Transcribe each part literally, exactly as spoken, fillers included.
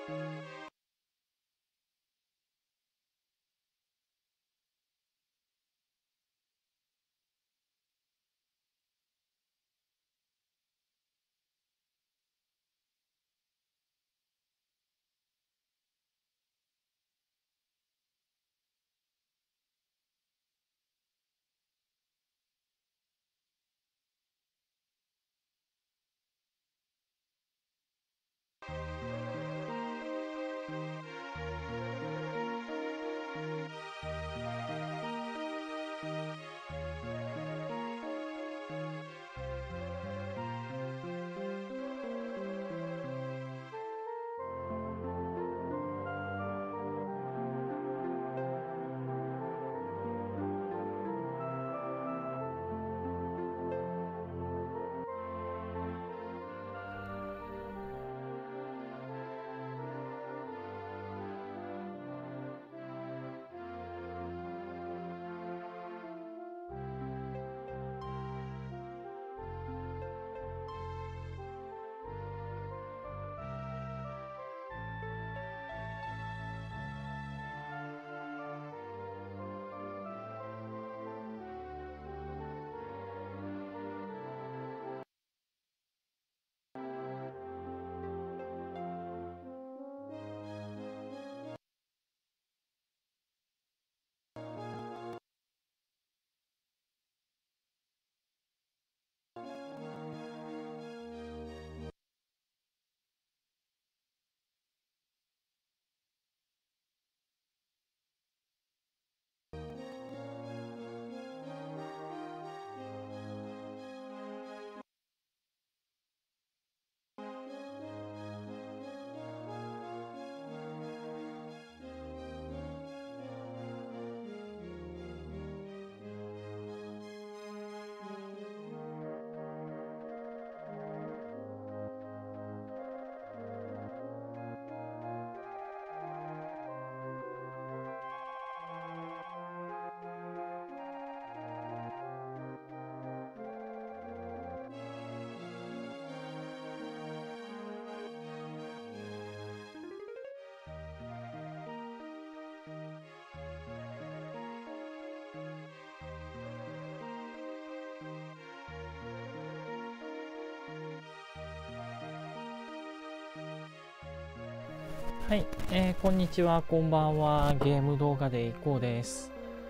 はい、えー、こんにちは、こんばんは。ゲーム動画でいこうです。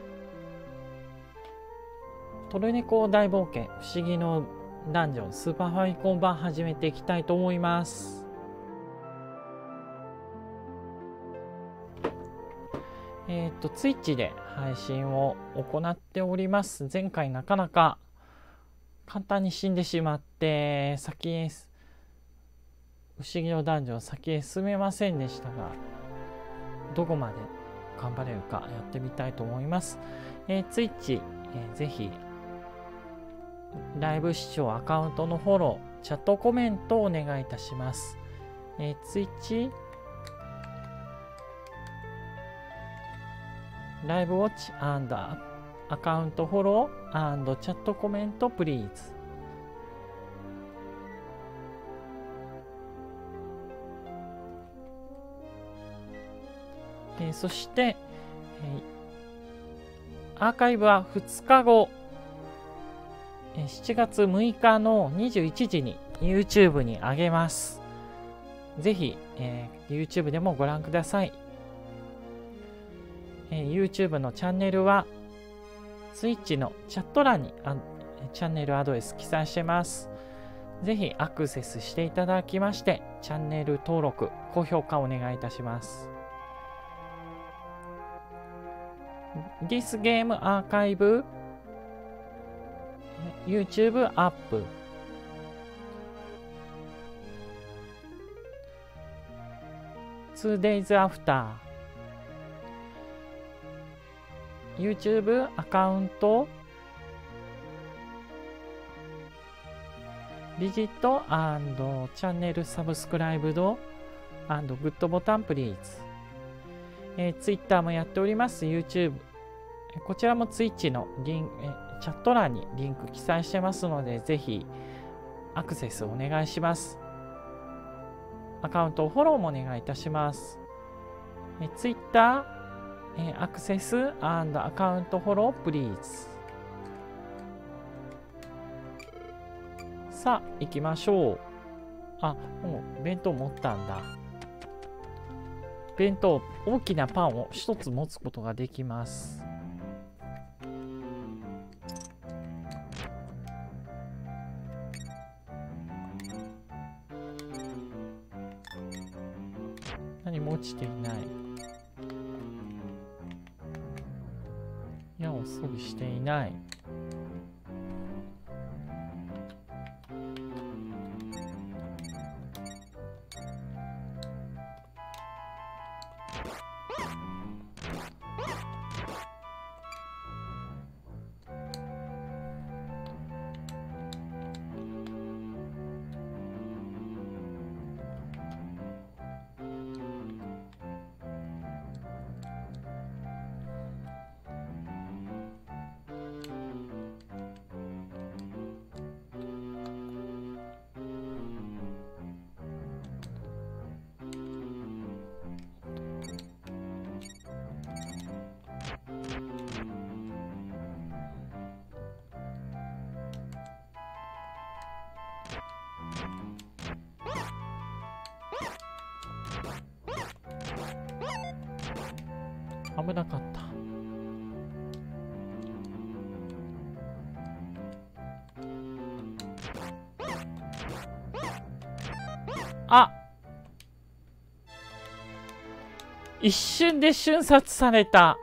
トルネコ大冒険不思議のダンジョンスーパーファミコン版始めていきたいと思います。えっと、ツイッチで配信を行っております。前回なかなか簡単に死んでしまって、先へ不思議のダンジョン先へ進めませんでしたが、どこまで頑張れるかやってみたいと思います。えー、ツイッチ、えー、ぜひライブ視聴アカウントのフォロー、チャットコメントをお願いいたします。えー、ツイッチライブウォッチ&アカウントフォロー&チャットコメントプリーズ。えー、そして、えー、アーカイブはふつかご、えー、しちがつむいかのにじゅういちじに YouTube に上げます。ぜひ、えー、YouTube でもご覧ください。えー、YouTube のチャンネルは Twitch のチャット欄にあチャンネルアドレス記載してます。ぜひアクセスしていただきまして、チャンネル登録、高評価お願いいたします。This Game Archive YouTube アップ ツーデイズ after YouTube アカウントビジット&チャンネルサブスクライブド&グッドボタンプリーズ。えー、Twitter もやっております。YouTube。こちらも Twitch のリンえー、チャット欄にリンク記載してますので、ぜひアクセスお願いします。 アカウントフォローもお願いいたします。え Twitter、えアクセス&アカウントフォロープリーズ。さあ行きましょう。あ、もう弁当持ったんだ。弁当、大きなパンを一つ持つことができます。何も落ちていない。矢を装備していない。危なかった。あ、一瞬で瞬殺された。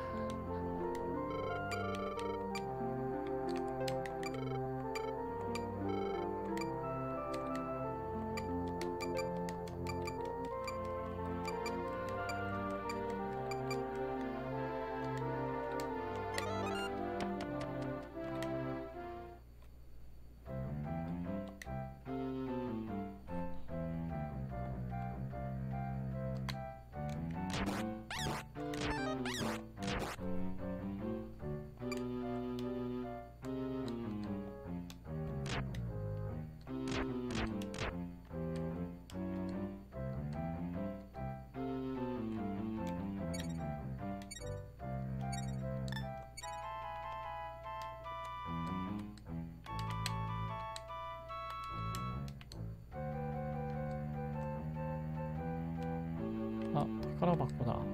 あ、宝箱だ。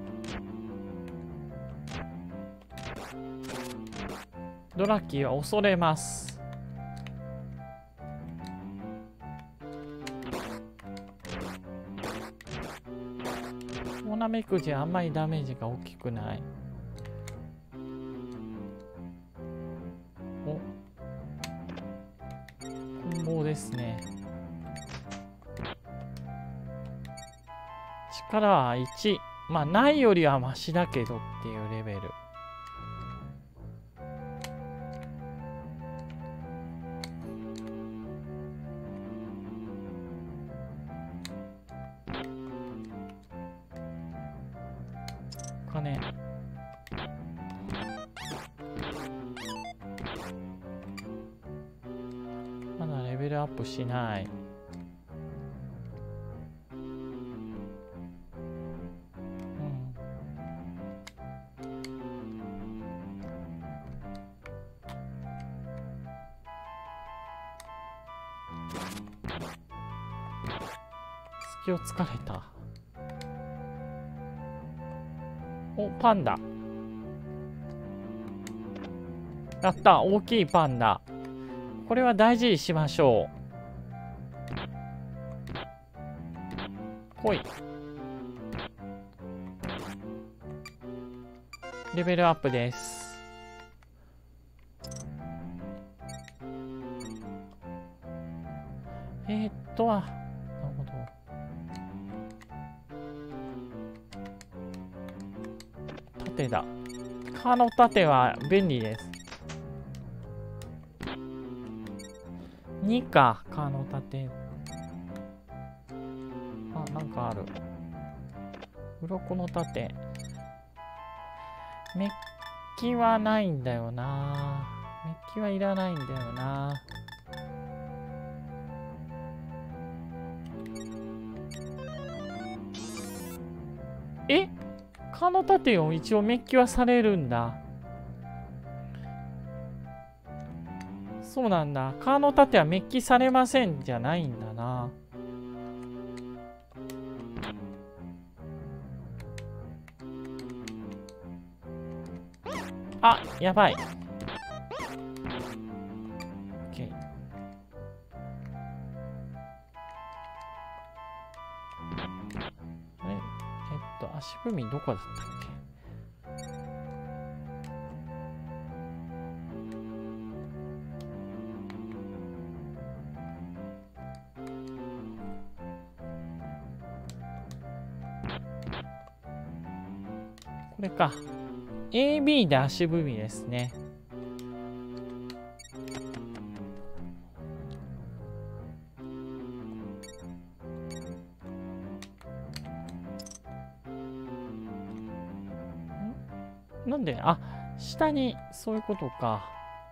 ドラキーは恐れます。オナメクジあんまりダメージが大きくない。お、棍棒ですね。力はいち。まあないよりはマシだけどっていうレベル。金。まだレベルアップしない。隙をつかれた。お、パンダ。やった、大きいパンダ。これは大事にしましょう。ほい。レベルアップです。えー、っとは、なるほど。盾だ。蚊の盾は便利です。にか、蚊の盾。あ、なんかある。鱗の盾。メッキはないんだよな。メッキはいらないんだよな。 え、川の盾を一応メッキはされるんだ。そうなんだ。川の盾はメッキされませんじゃないんだな。あ、やばい。OK。あれ、えっと、足踏みどこだったっけ？これか。エービー で足踏みですね。ん？なんで、あ、下に、そういうことか。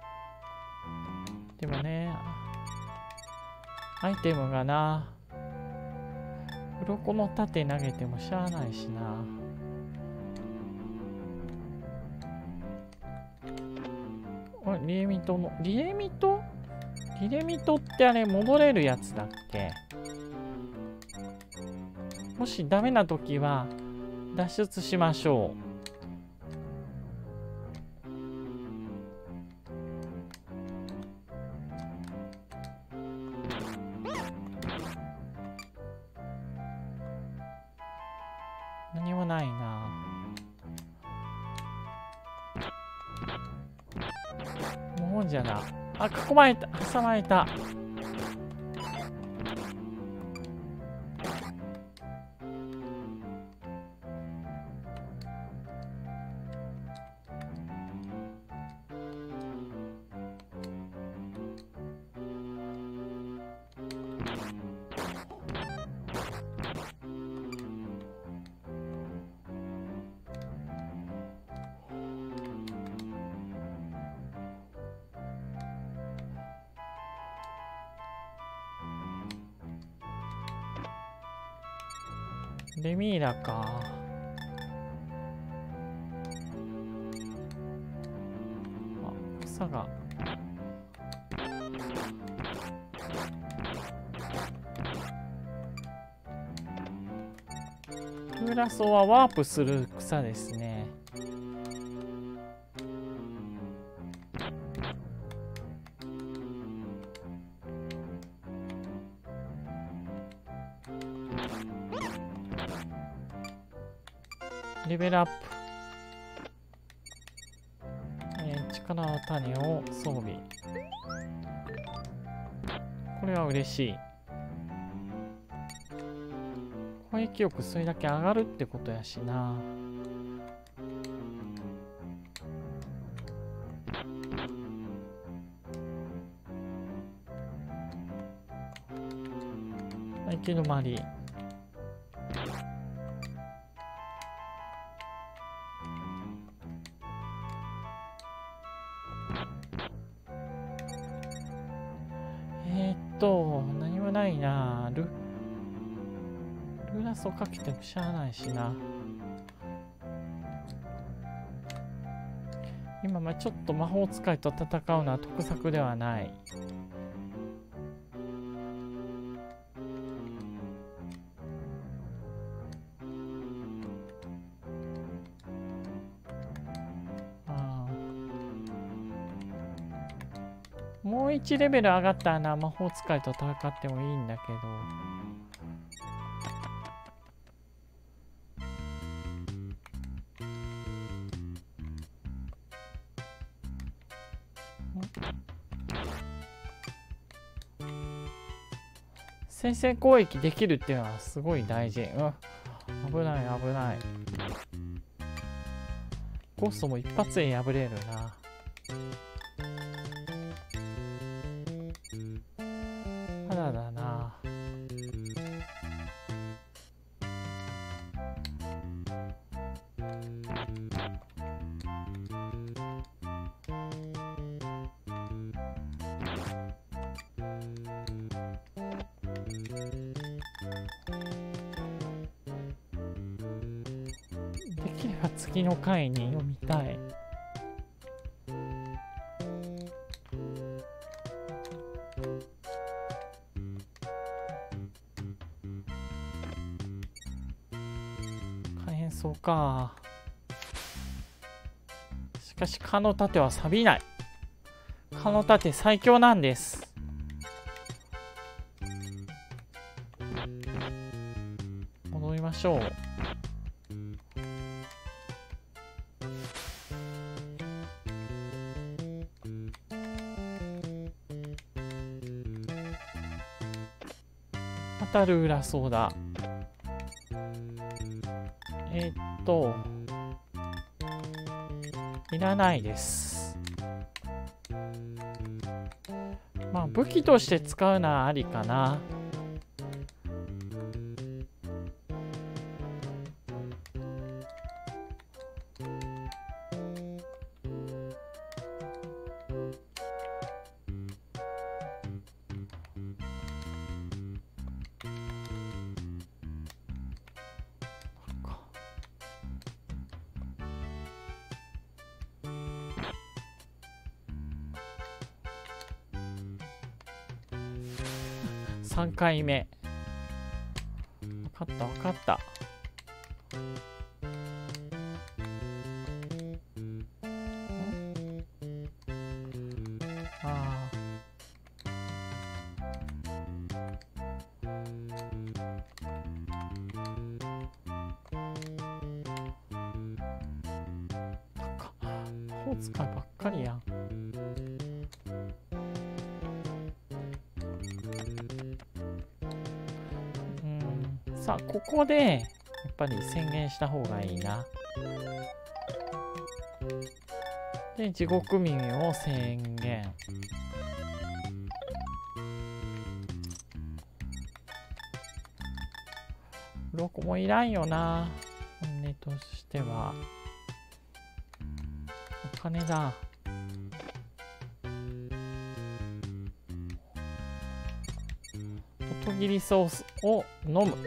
でもね、アイテムがな、鱗の盾投げてもしゃあないしな。リエミトの、リエミトリエミトってあれ戻れるやつだっけ？もしダメな時は脱出しましょう。何もないな。もうじゃな。あ、囲まれた。挟まれた。レミーラか。あ、草が。ルーラソはワープする草ですね。レベルアップ。えー、力の種を装備。これは嬉しい。攻撃力それだけ上がるってことやしな。行き止まり。えー、っと、何もないな。ル、ルーラスをかけてもしゃあないしな。今、まあちょっと魔法使いと戦うのは得策ではない。もういちレベル上がったらな、魔法使いと戦ってもいいんだけど。先制攻撃できるっていうのはすごい大事。うん。危ない危ない。ゴーストも一発で破れるな。ただだな。 は次の回に読みたい。火炎草か。しかし蚊の盾は錆びない。蚊の盾最強なんです。戻りましょう。またルーラソーダ。えー、っといらないです。まあ武器として使うのはありかな。さんかいめ。分かった分かった。あ魔法使いばっかりやん。さあここでやっぱり宣言した方がいいな。で地獄耳を宣言。ロコもいらんよな。本音としてはお金だ。音切りソースを飲む。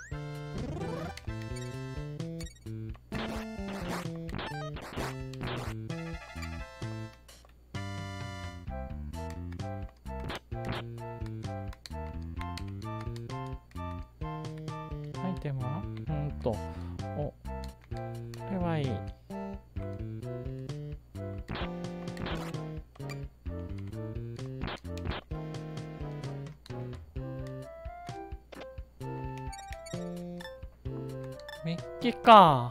アイテムはうんとおこれはいい。メッキか。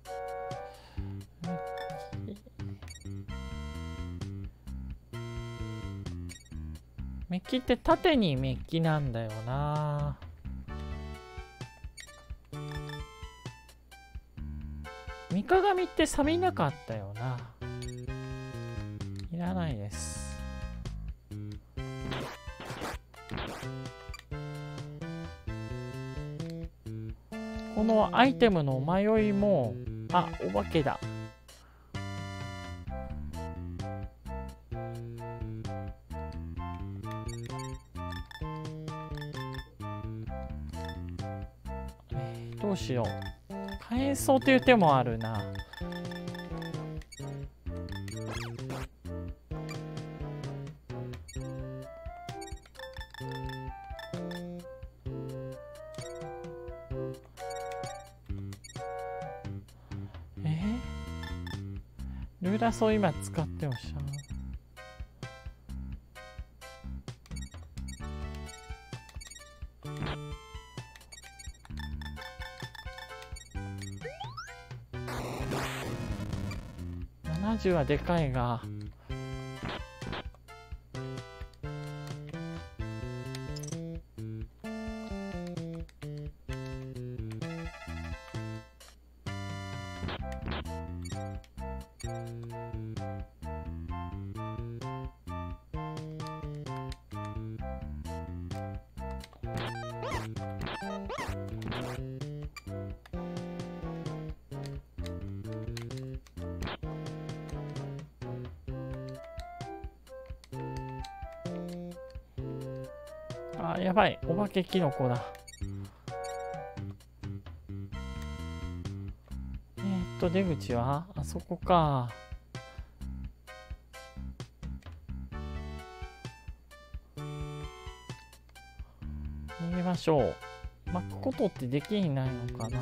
メッキって縦にメッキなんだよな。三鏡って錆びなかったよな。いらないです。このアイテムの迷いも、あ、お化けだ。えー、どうしよう。火炎草という手もあるな。ルーラソー今使ってもしゃあななじゅうはでかいがあ、やばい、お化けキノコだ。えー、っと出口はあそこか。逃げましょう。巻くことってできないのかな。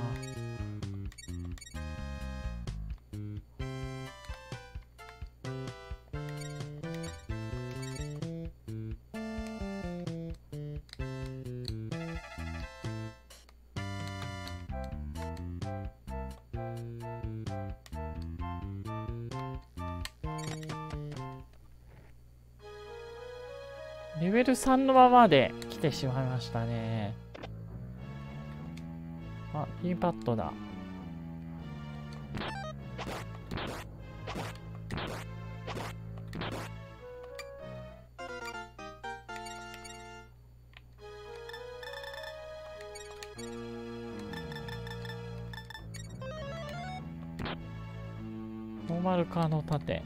レベルさんのままで来てしまいましたね。あ、いいパッドだ。ノーマルカーの盾。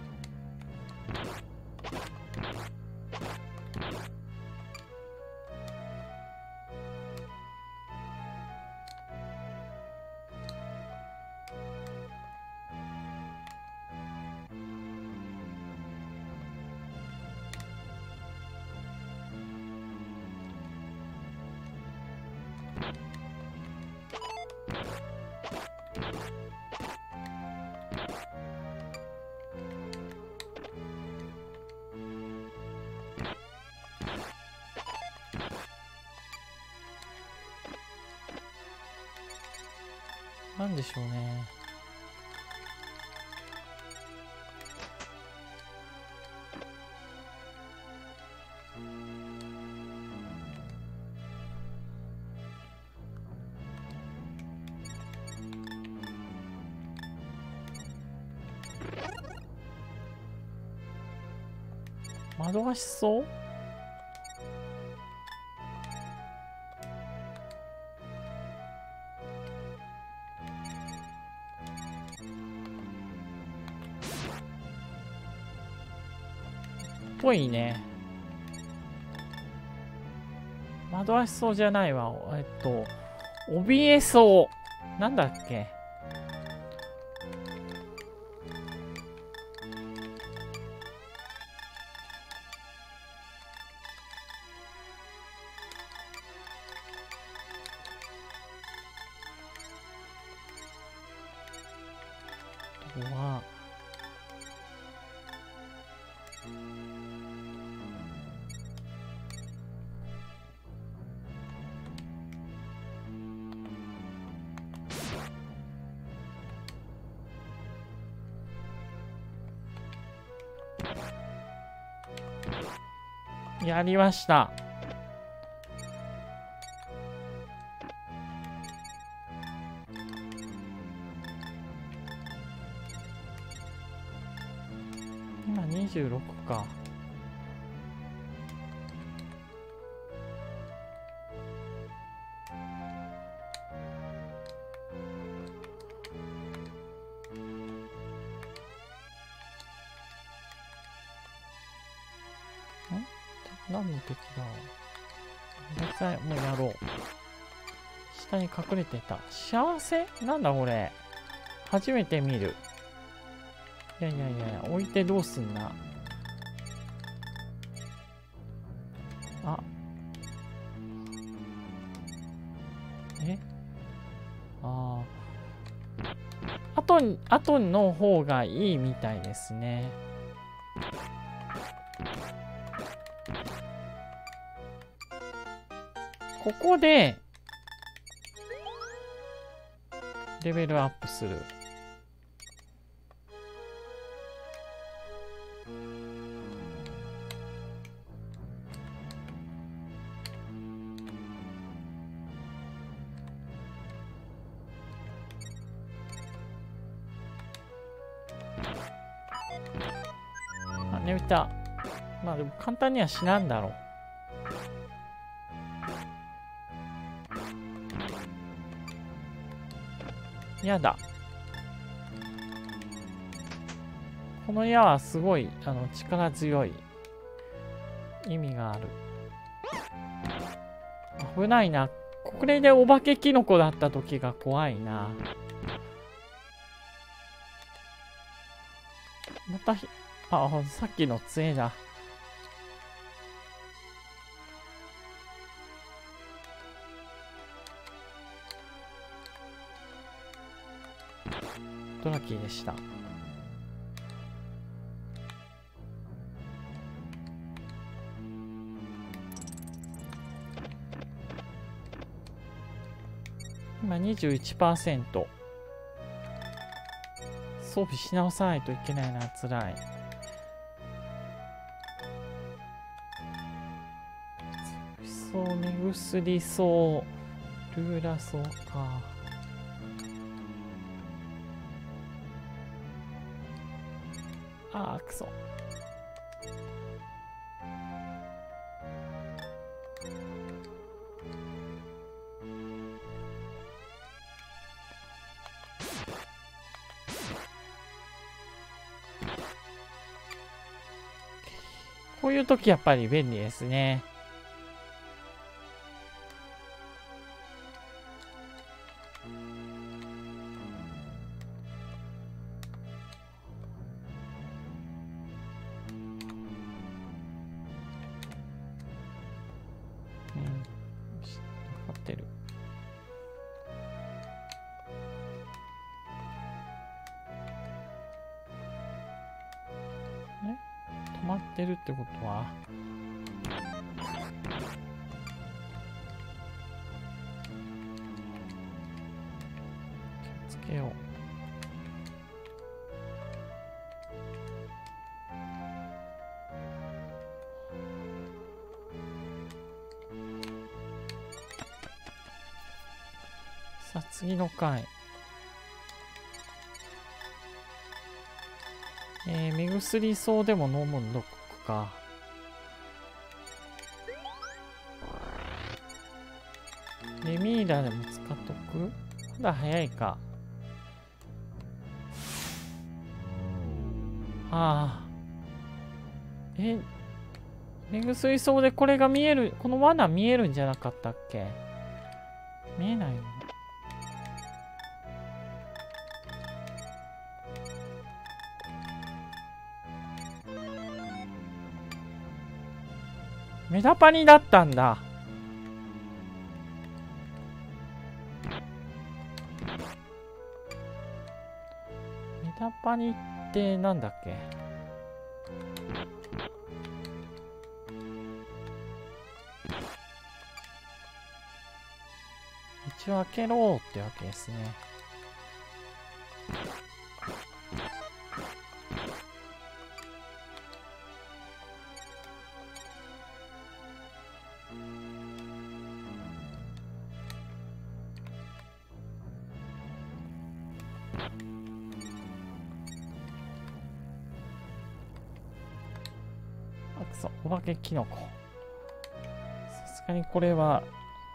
なんでしょうね。窓がしそうぽいね。惑わしそうじゃないわ。えっと、怯えそう。なんだっけ。あとは、やりました。今にじゅうろくか。何の敵だ。絶対もうやろう。下に隠れてた。幸せなんだこれ。初めて見る。いやいやいや、置いてどうすんな。あ。えああ。あと、あとの方がいいみたいですね。ここでレベルアップする。あ、眠った。まあでも簡単には死なんだろう。やだ。この矢はすごいあの力強い意味がある。危ないな。これでお化けキノコだった時が怖いな。 またひ、あ、さっきの杖だ。ドラキーでした。今 にじゅういちパーセント。装備し直さないといけないな、つらい。そう、目薬そう、ルーラそうか。あー、くそ。こういう時やっぱり便利ですね。うん。分かってる。ね、止まってるってことは。気をつけよう。さあ次の回、えー、目薬草でも飲むんどこか。レミーラでも使っとく？まだ早いか。ああ。え、目薬草でこれが見える、この罠見えるんじゃなかったっけ？見えないの？メダパニだったんだ。メダパニってなんだっけ？一応開けろってわけですね。あ、くそ、お化けキノコ。さすがにこれは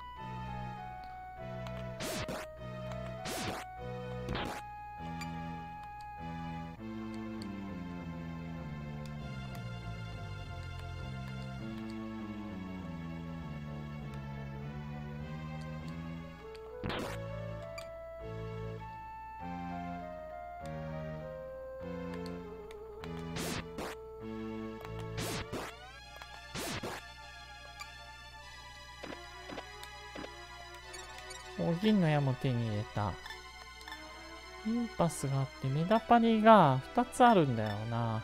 お銀の矢も手に入れた。インパスがあってメダパニがふたつあるんだよな。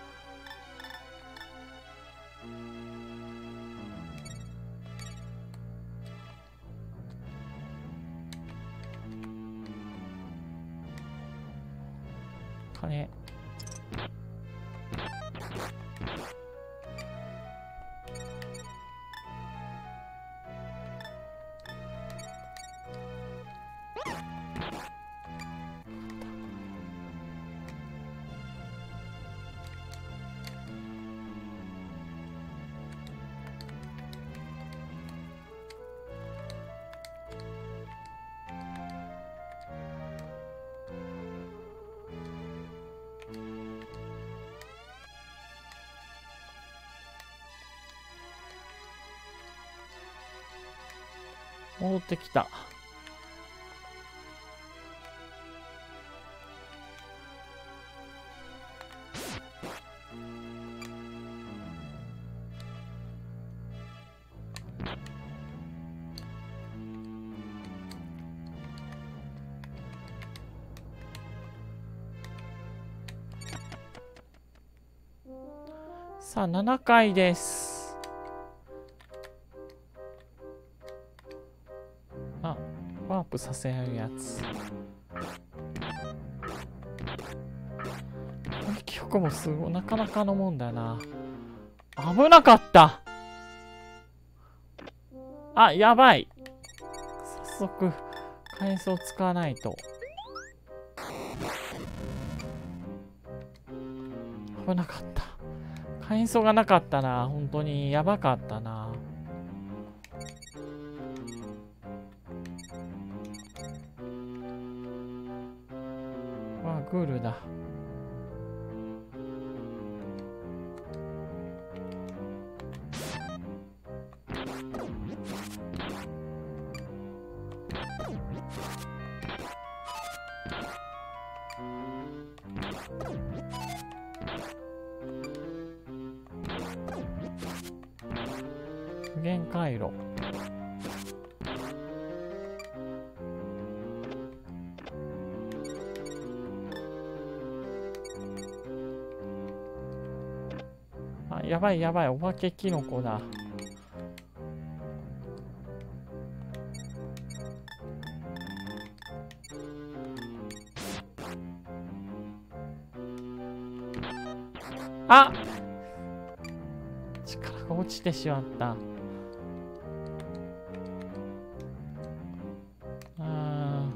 金。戻ってきた。 さあななかいです。あ、ワープさせるやつ。記憶もすごいなかなかのもんだな。危なかった。あ、やばい。早速火炎を使わないと。危なかった。火炎がなかったな。本当にやばかったな。わあ、グールだ。無限回路。あ、やばいやばい、お化けキノコだ。あ、力が落ちてしまった。あ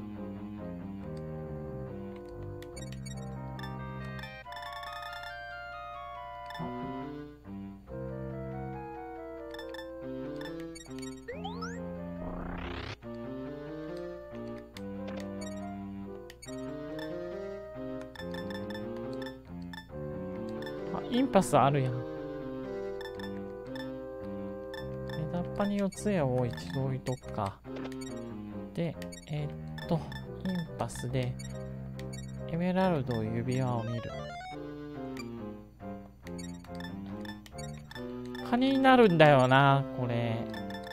あ、インパスあるやん。枝っぱに四つ矢を一度置いとくか。で、えー、っと、インパスでエメラルド指輪を見る。カニになるんだよな、これ。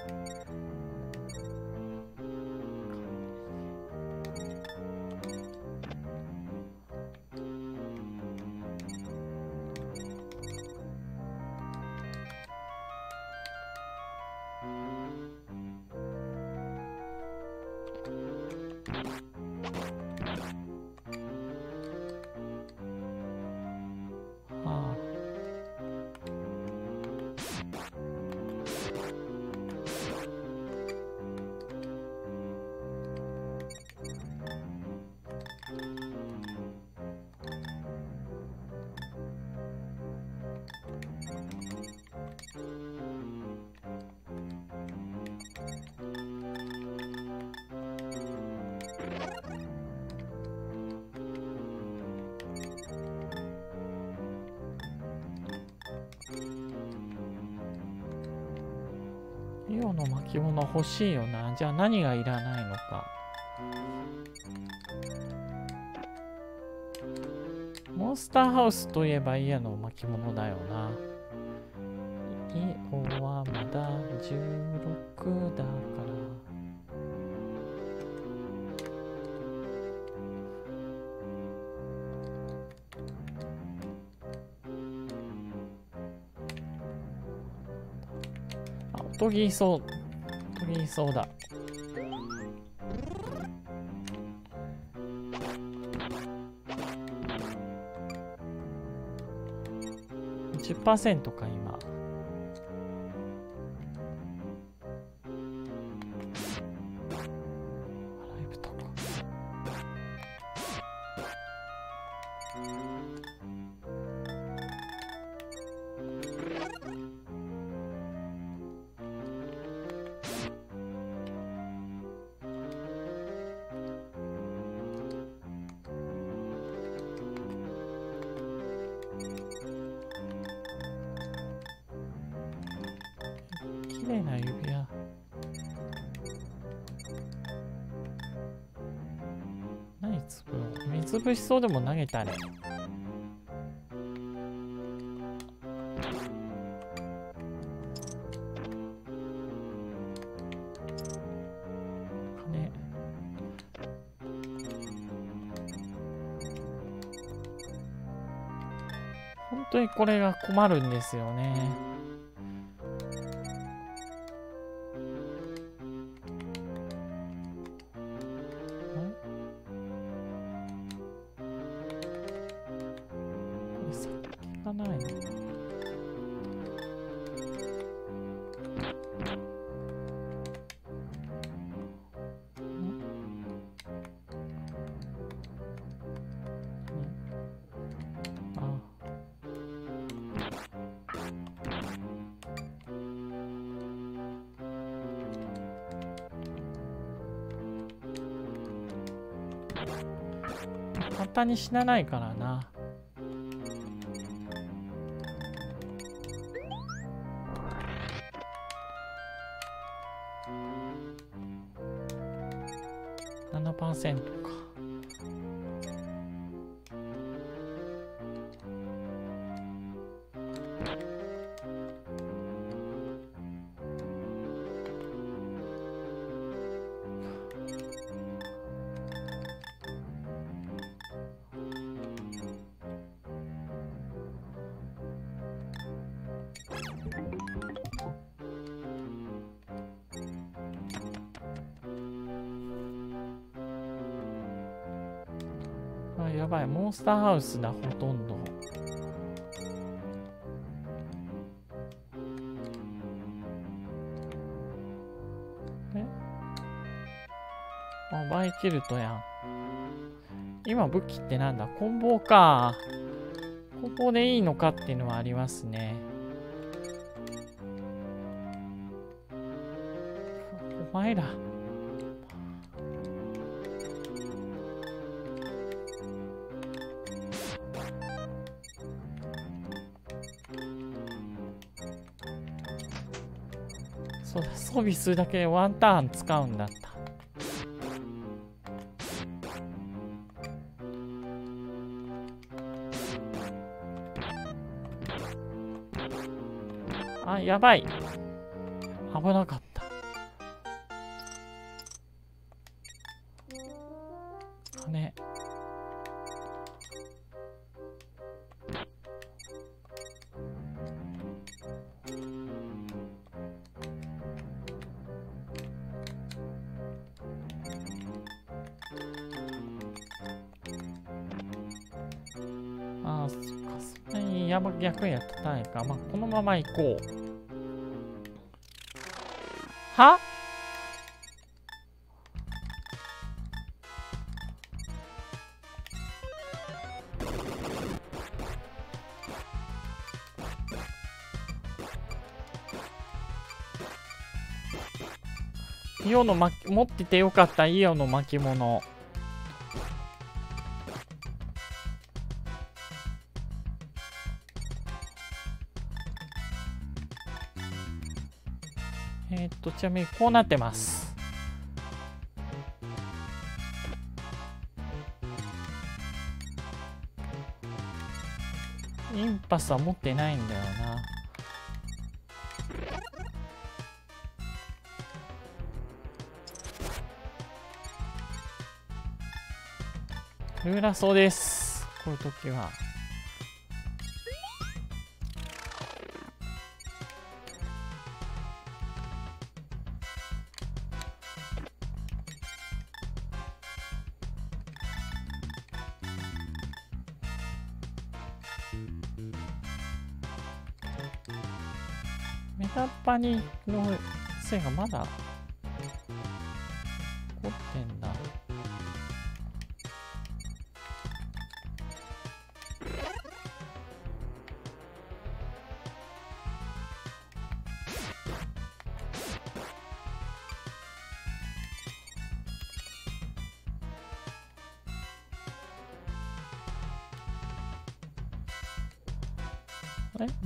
イオの巻物欲しいよな。じゃあ何がいらないのか。モンスターハウスといえばイオの巻物だよな。イオはまだじゅうろくだから。あ、おとぎそう。おとぎそうだ。じゅっパーセント か今。ライブとか。綺麗な指輪。何つぶろう。水ぶしそうでも投げたね。金。 本当にこれが困るんですよね。これ先がないの。簡単に死なないからな。ななパーセントか。あ、やばい、モンスターハウスだ、ほとんど。えあ、バイキルトやん。今武器ってなんだ、棍棒か。棍棒でいいのかっていうのはありますね。お前ら。そうだ、装備するだけでワンターン使うんだった。あ、やばい。危なかった。金。ああ、そっか、それに山逆にやったたいか。まあ、このまま行こう。はイオの巻き持っててよかった。イオの巻物。えー、っとちなみにこうなってます。インパスは持ってないんだよな。ルーラソです。こういう時は。メタパニの線がまだ残ってんだ。あれ？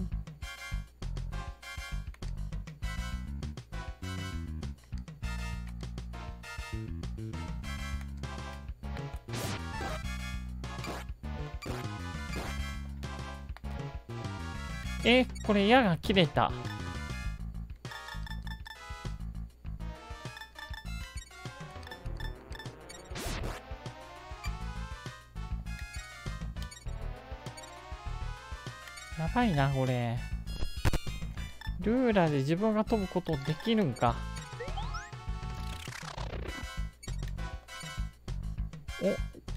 え、これ矢が切れた。 やばいなこれ。ルーラーで自分が飛ぶことできるんか。お、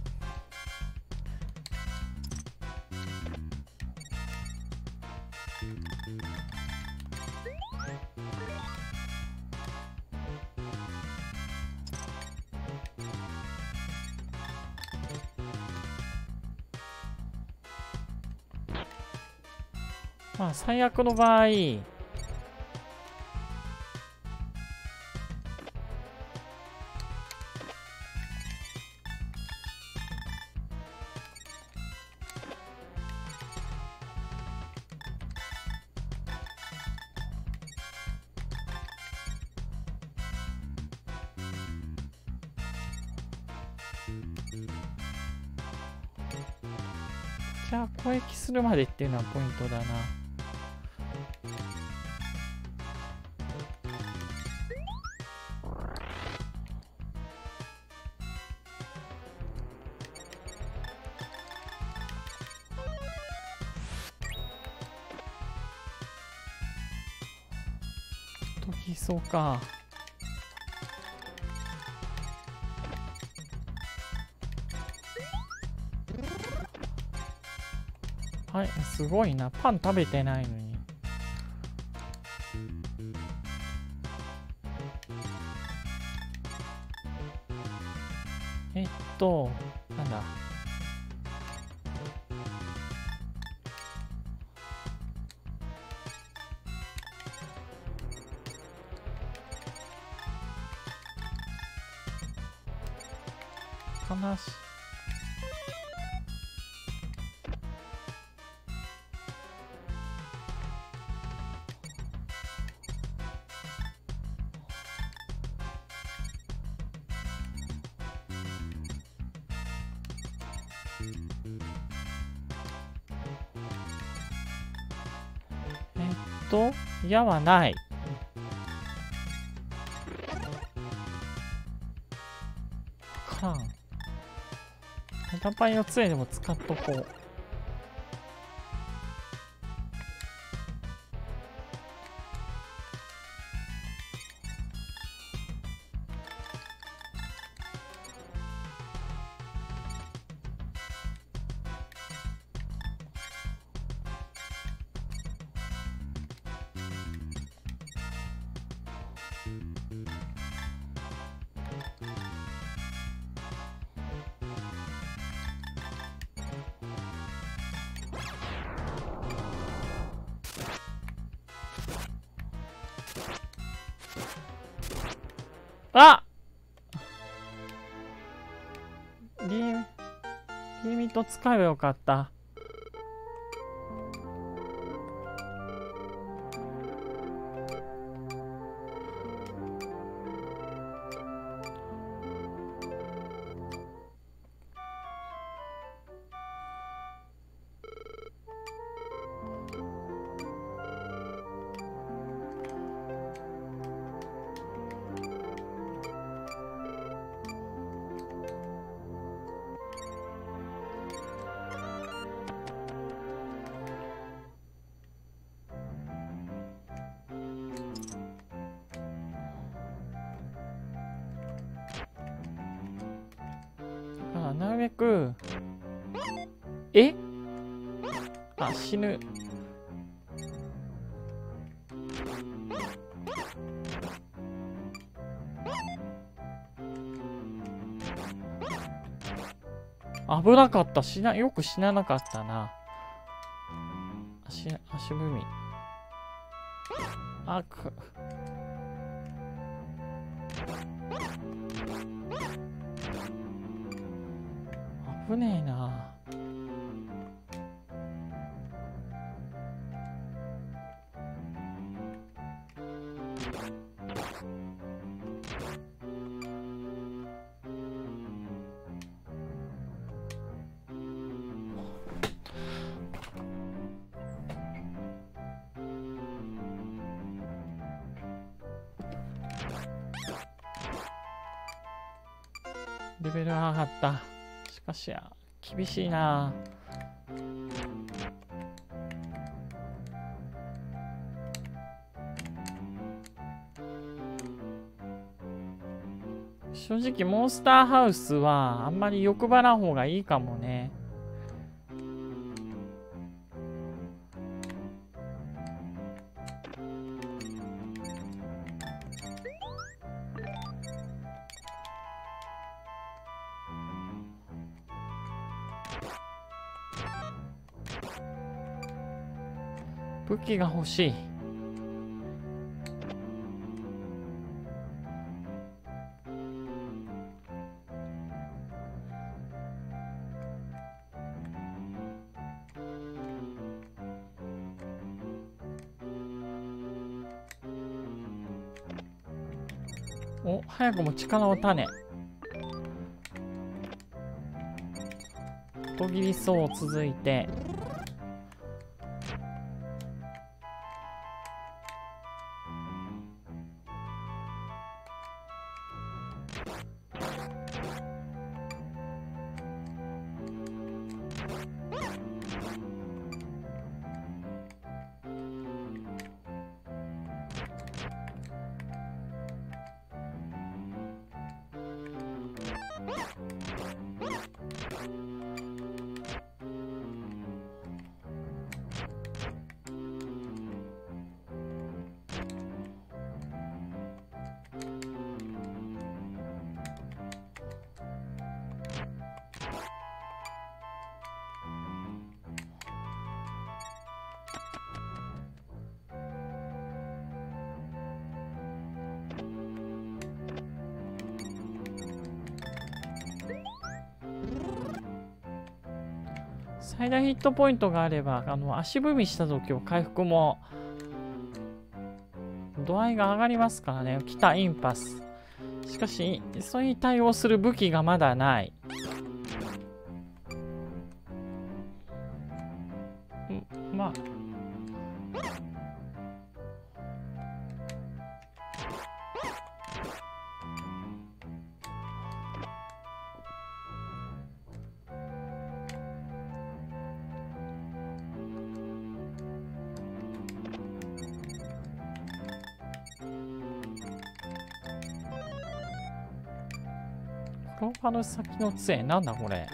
まあ最悪の場合、じゃあ攻撃するまでっていうのはポイントだな。時そうか。はい、すごいな。パン食べてないのに。えっと、なんだ。悲しい。えっと、矢はない。わからん。メタパイを杖でも使っとこう。あっリー、リミット使えばよかった。なるべく、えあ、死ぬ。危なかった。死な、よく死ななかったな。足、足踏み。あく。危ねえな。レベル上がった。しかしや厳しいな。 正直モンスターハウスはあんまり欲張らん方がいいかもね。武器が欲しい。お、早くも力の種。途切りそう続いて。最大ヒットポイントがあれば、あの足踏みした時は回復も度合いが上がりますからね。来たインパス。しかしそれに対応する武器がまだない。んまあ転がる先の杖、なんだこれ。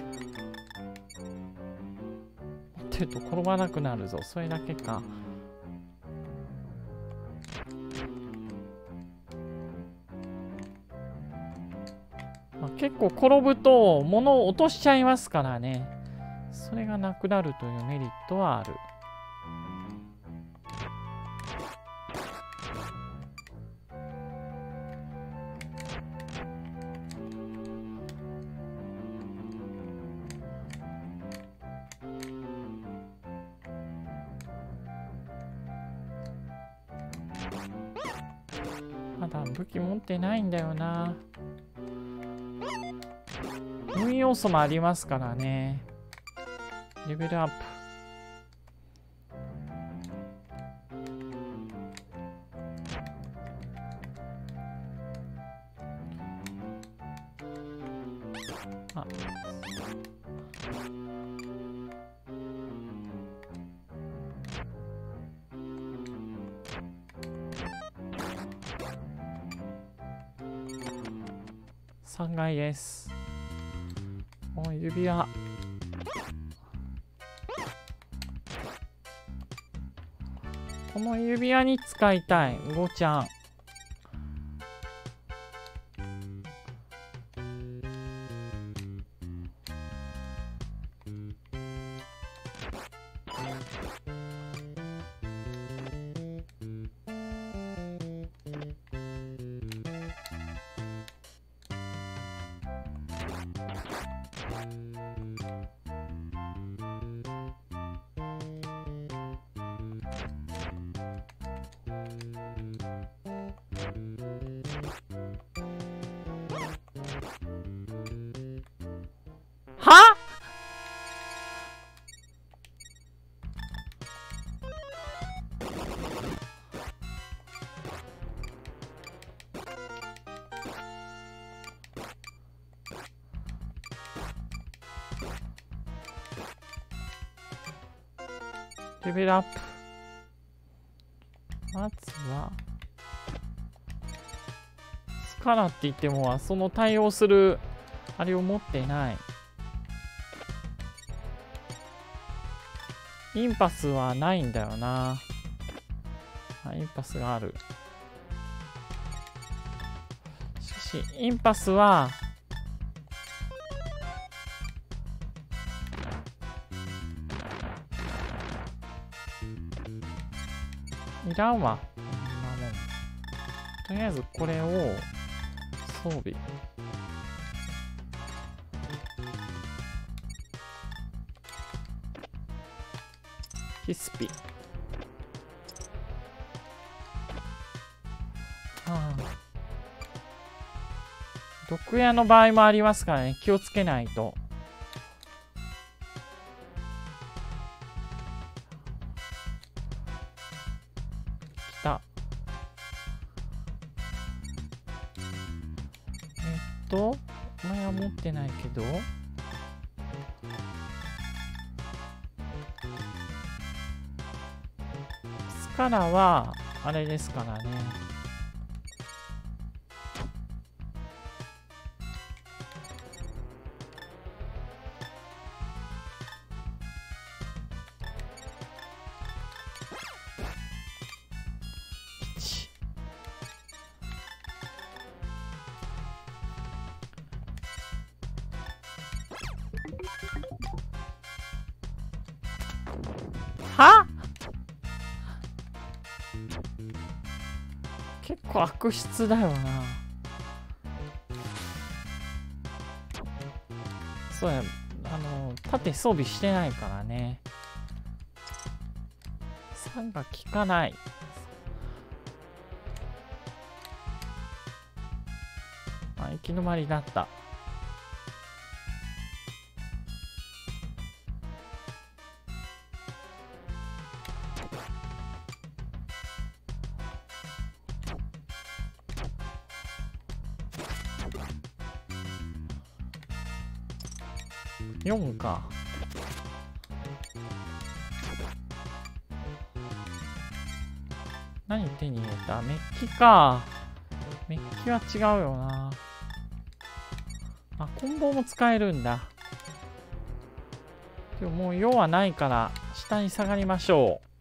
持ってると転ばなくなるぞ。それだけか。まあ、結構転ぶと物を落としちゃいますからね。それがなくなるというメリットはある。まだ武器持ってないんだよな。運要素もありますからね。レベルアップ。あ、さんがいです。お、指輪。この指輪に使いたい。ごちゃん。は？レベルアップ。まずはスからって言ってもその対応するあれを持ってない。インパスはないんだよな。あ、インパスがある。しかしインパスはいらんわ。とりあえずこれを装備。キスピ。はあ、毒矢の場合もありますからね、気をつけないと。来た。えっとお前は持ってないけど、スカラはあれですからね。は結構悪質だよな。そうや、あの盾装備してないからね。さんが効かない。あ、行き止まりだった。よんか。何手に入れた？メッキか。メッキは違うよな。あ、コンボも使えるんだ。でももう用はないから下に下がりましょう。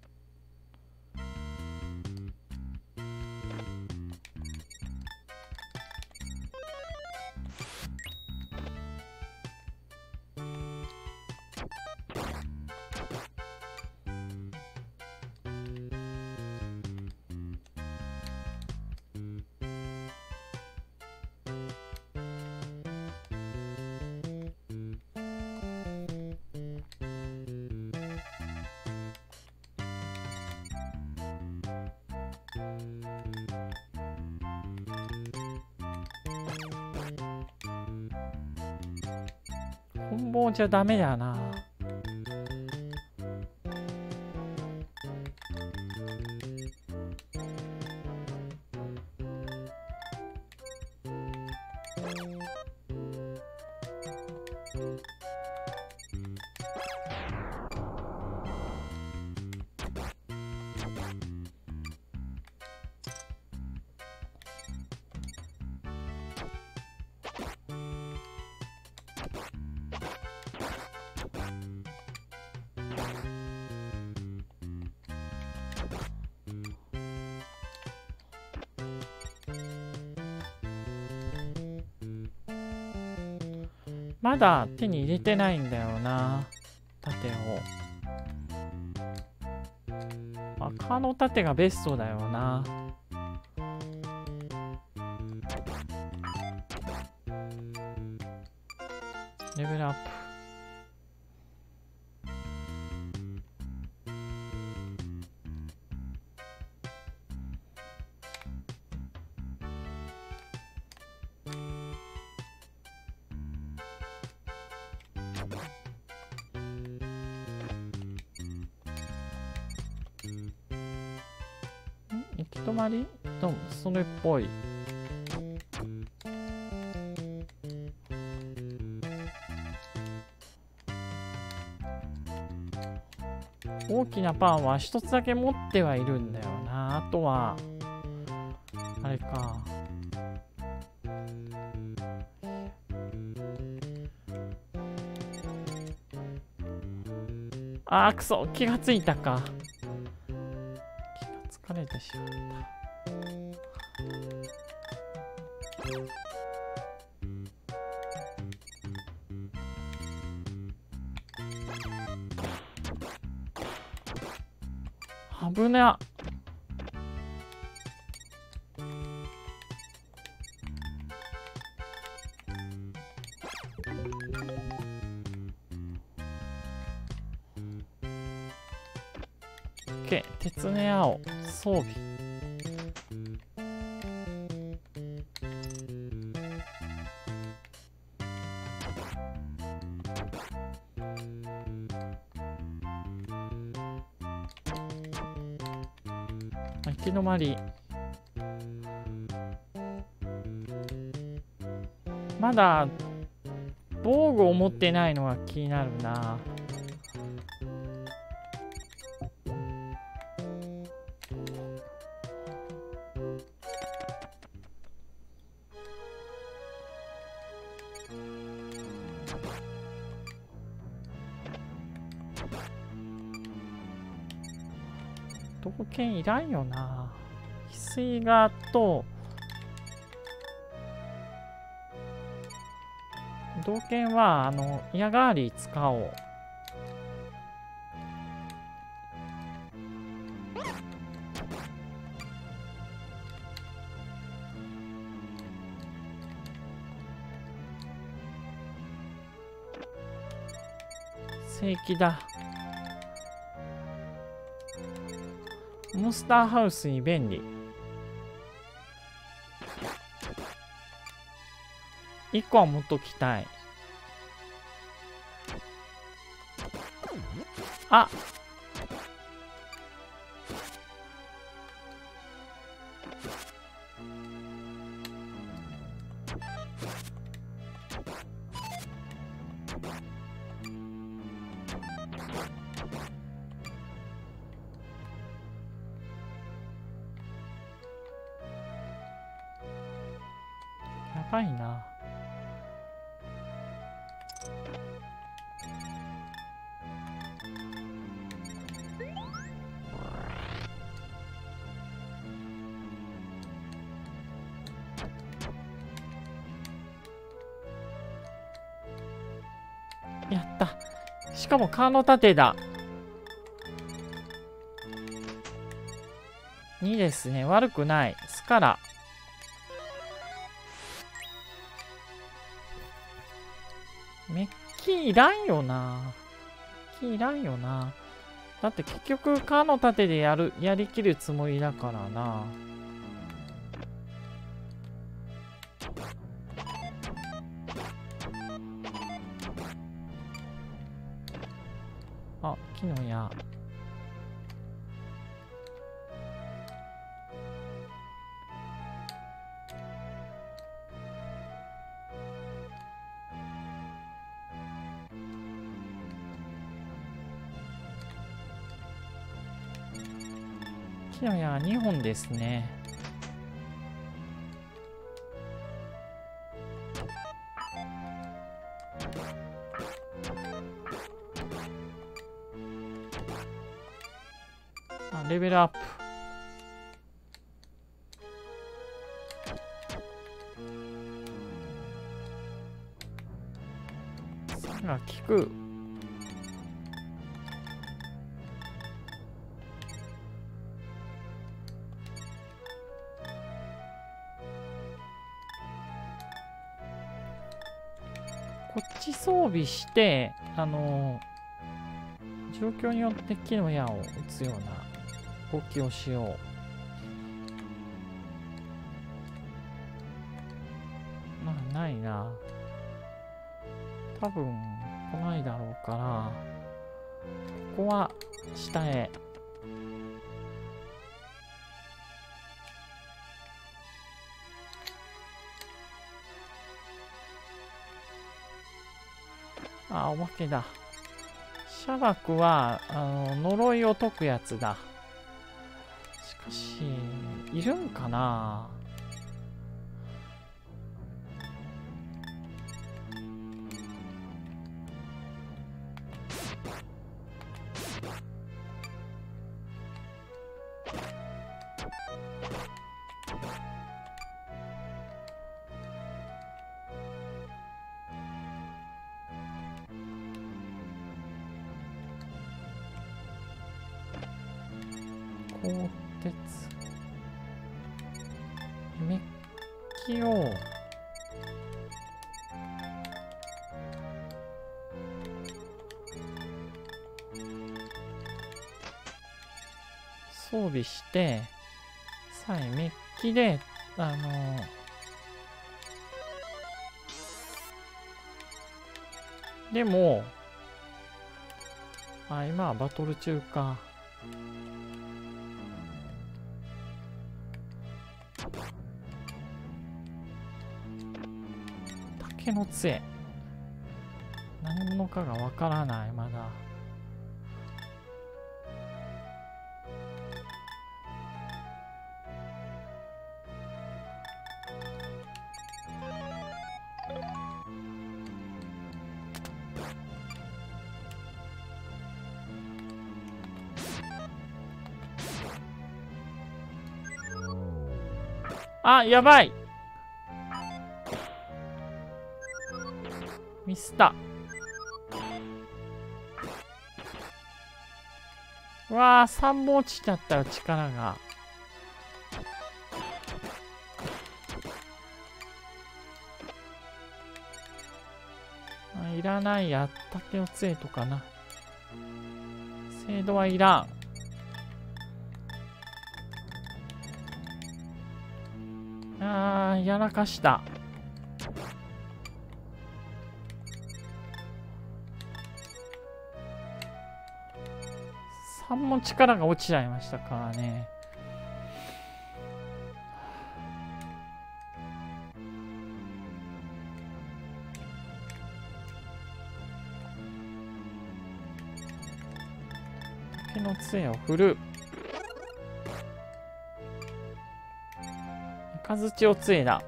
コンボじゃダメだな。まだ手に入れてないんだよな、盾を。赤の盾がベストだよな。レベルアップ。行き止まり？どうもそれっぽい。大きなパンは一つだけ持ってはいるんだよな。あとはあれか、 あーくそ、気がついたか。気が疲れてしまった。危なっ。OK、鉄の矢を装備。行き止まり。まだ防具を持ってないのが気になるな。刀剣いらんよな。翡翠画と刀剣はあの矢代わり使おう。正規だ。モンスターハウスに便利。いっこは持っときたい。あ、やばいな。やった。しかも川の盾だ。にですね。悪くない。スカラ。メッキいらんよな。メッキいらんよな。だって結局川の盾でやる、やりきるつもりだからな。あ、木の矢。木の矢にほんですね。あ、レベルアップ。それが効く。こっち装備して、あのー、状況によって木の矢を撃つような動きをしよう。まあ、ないな。多分、来ないだろうから、ここは下へ。あ、お化けだ。シャバクは、あの、呪いを解くやつだ。しかし、いるんかな。 鋼鉄メッキを装備してさえメッキであのでもあ今はバトル中か。竹の杖何者かがわからないまだ。あ、やばい。ミスった。うわあ、さんぼん落ちちゃったよ、力が。あ、いらないや。竹の杖とかな。精度はいらん。あー、やらかした。さんも力が落ちちゃいましたからね。竹の杖を振る。かずちお杖だ。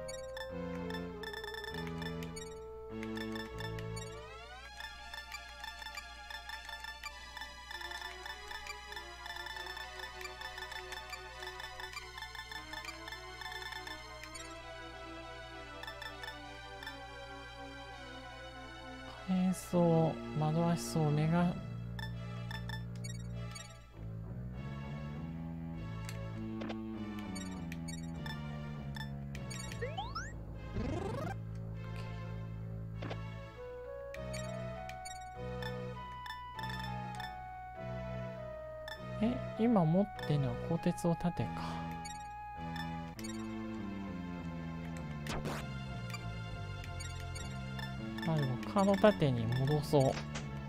変装、惑わしそう、目が。え、今持ってるのは鋼鉄を盾か。あ、でもカード盾に戻そう。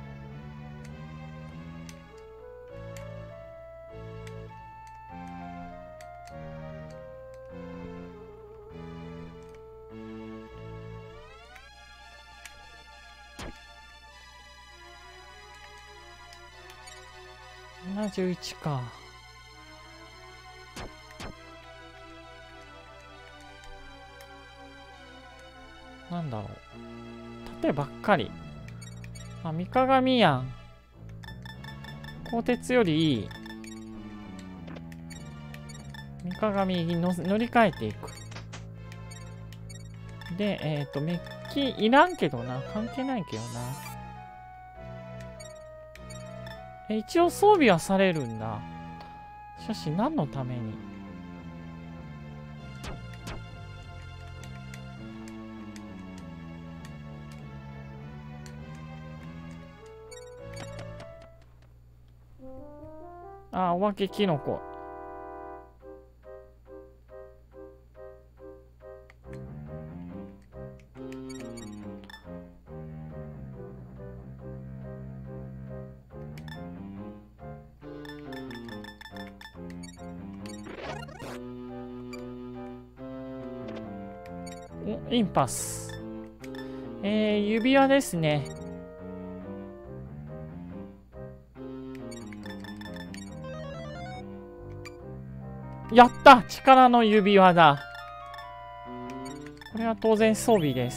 ななじゅういちか。なんだろう。盾ばっかり。あ、三鏡やん。鋼鉄よりいい。三鏡にの乗り換えていく。で、えっと、メッキいらんけどな。関係ないけどな。え、一応装備はされるんだ。しかし何のために？あ、お化けキノコ。お、インパス。えー、指輪ですね。やった！力の指輪だ。これは当然装備です。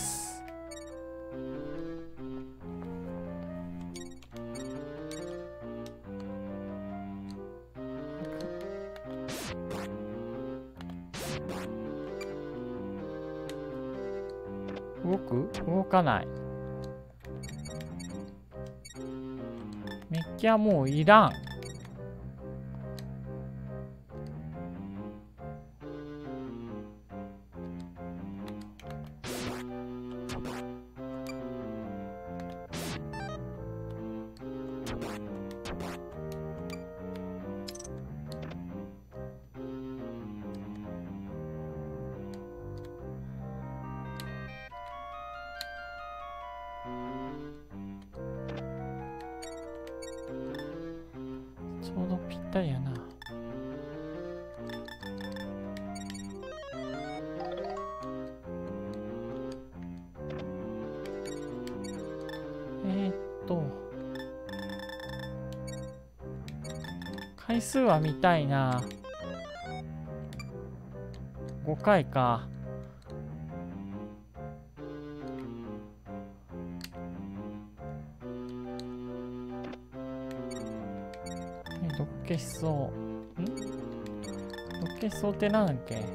動く？動かない。メッキはもういらん。 ちょうどぴったりやな。えー、っと回数は見たいな。ごかいか。毒消しそう。ん？毒消しそうってなんだっけ？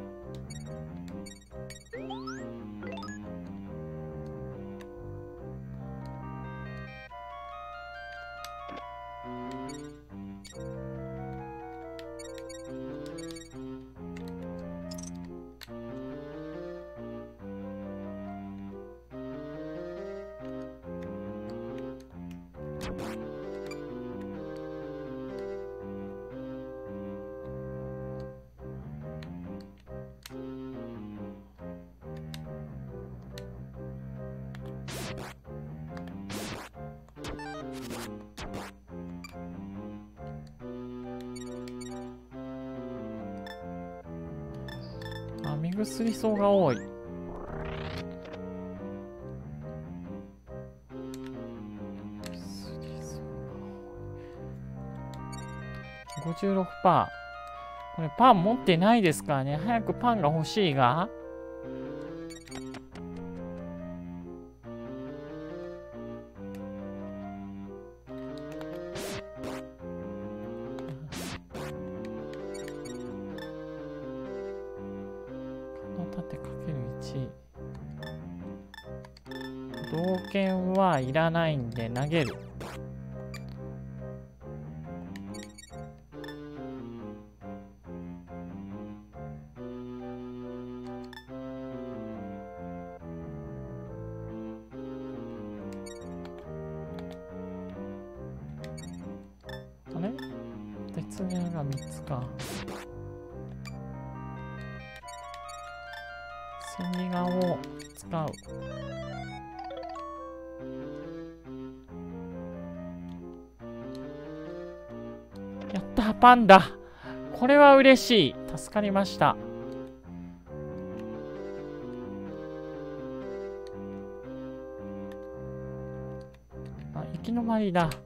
目薬草が多い。ごじゅうろくパーセント。これパン持ってないですからね。早くパンが欲しいが。刀剣はいらないんで投げる。あれ？鉄弦がみっつか。千里眼を使う。やった、パンダ。これは嬉しい。助かりました。あ、行き止まりだ。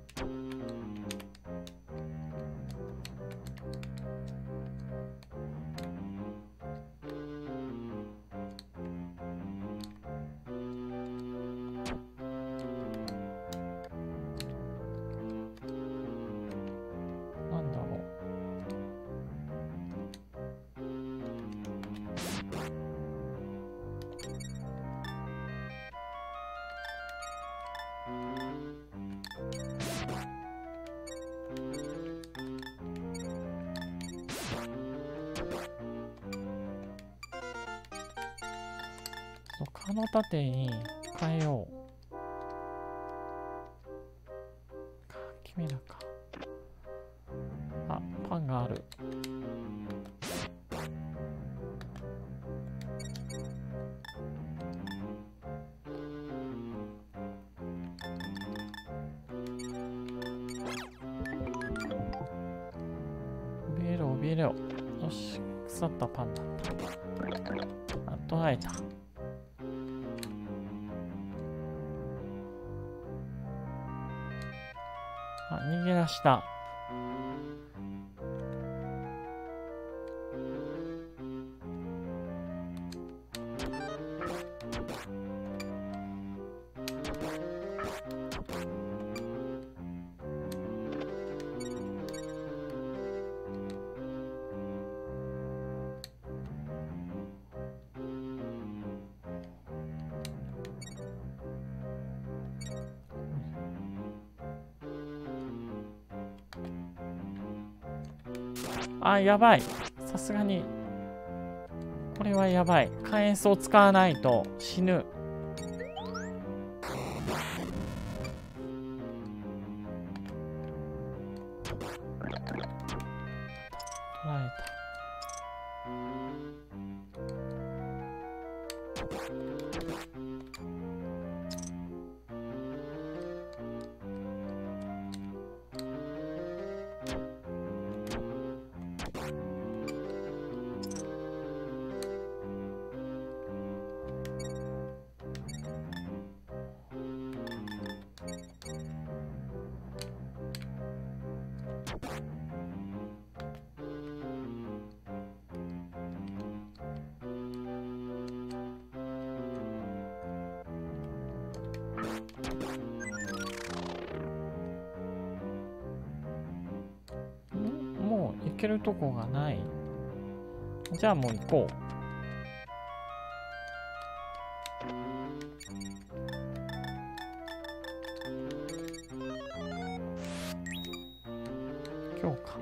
蚊の盾に変えよう。キメラか。あ、パンがある。怯えろ怯えろ。よし、腐ったパンだった。あ、捕らえた。あ、逃げ出した。あ、やばい。さすがに。これはやばい。火炎草を使わないと死ぬ。 られた。もう行けるとこがない。じゃあもう行こう。今日か。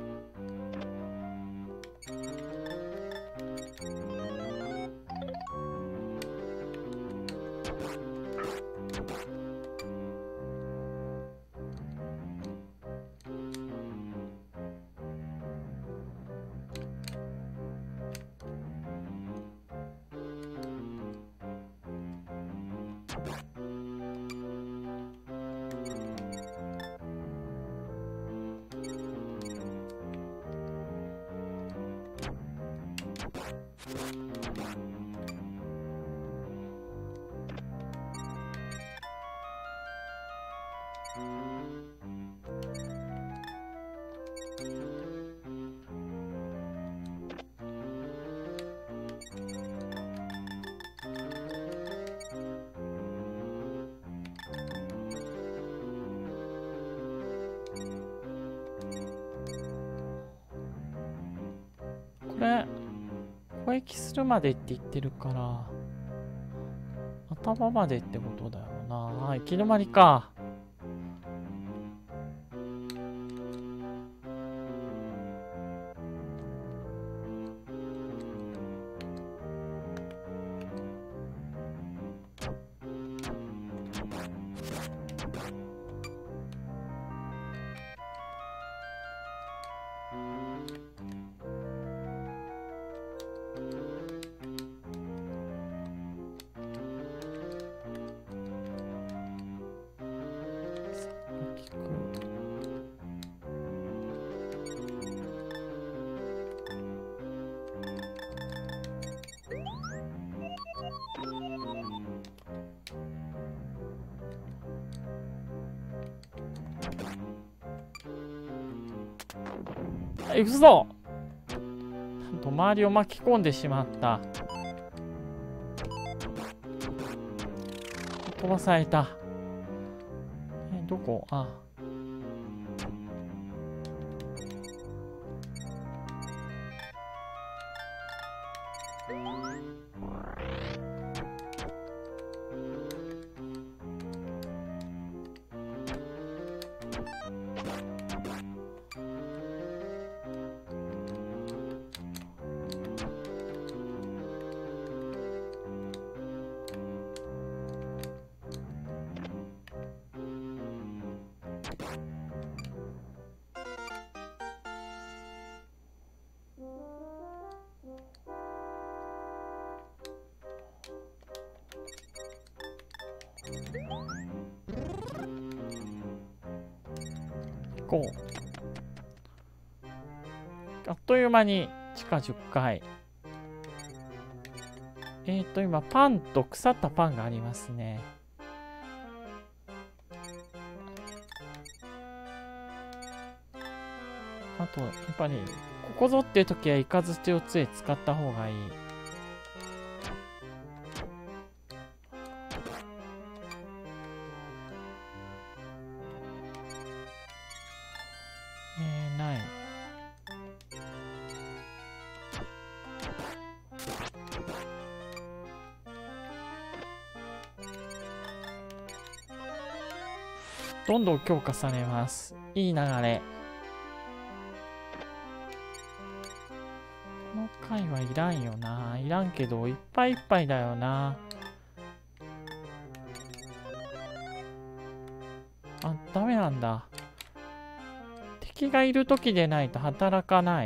これ交易するまでって言ってるから頭までってことだよな。行き止まりか。え、嘘！なんと周りを巻き込んでしまった。飛ばされた。え、どこ？あ。こうあっという間に地下じゅっかい。えっと今パンと腐ったパンがありますね。あとやっぱりここぞっていう時はイカズチを杖使った方がいい。えー、ない。どんどん強化されます。いい流れ。この回はいらんよな。いらんけどいっぱいいっぱいだよな。あ、ダメなんだ。 敵がいる時でないと働かない。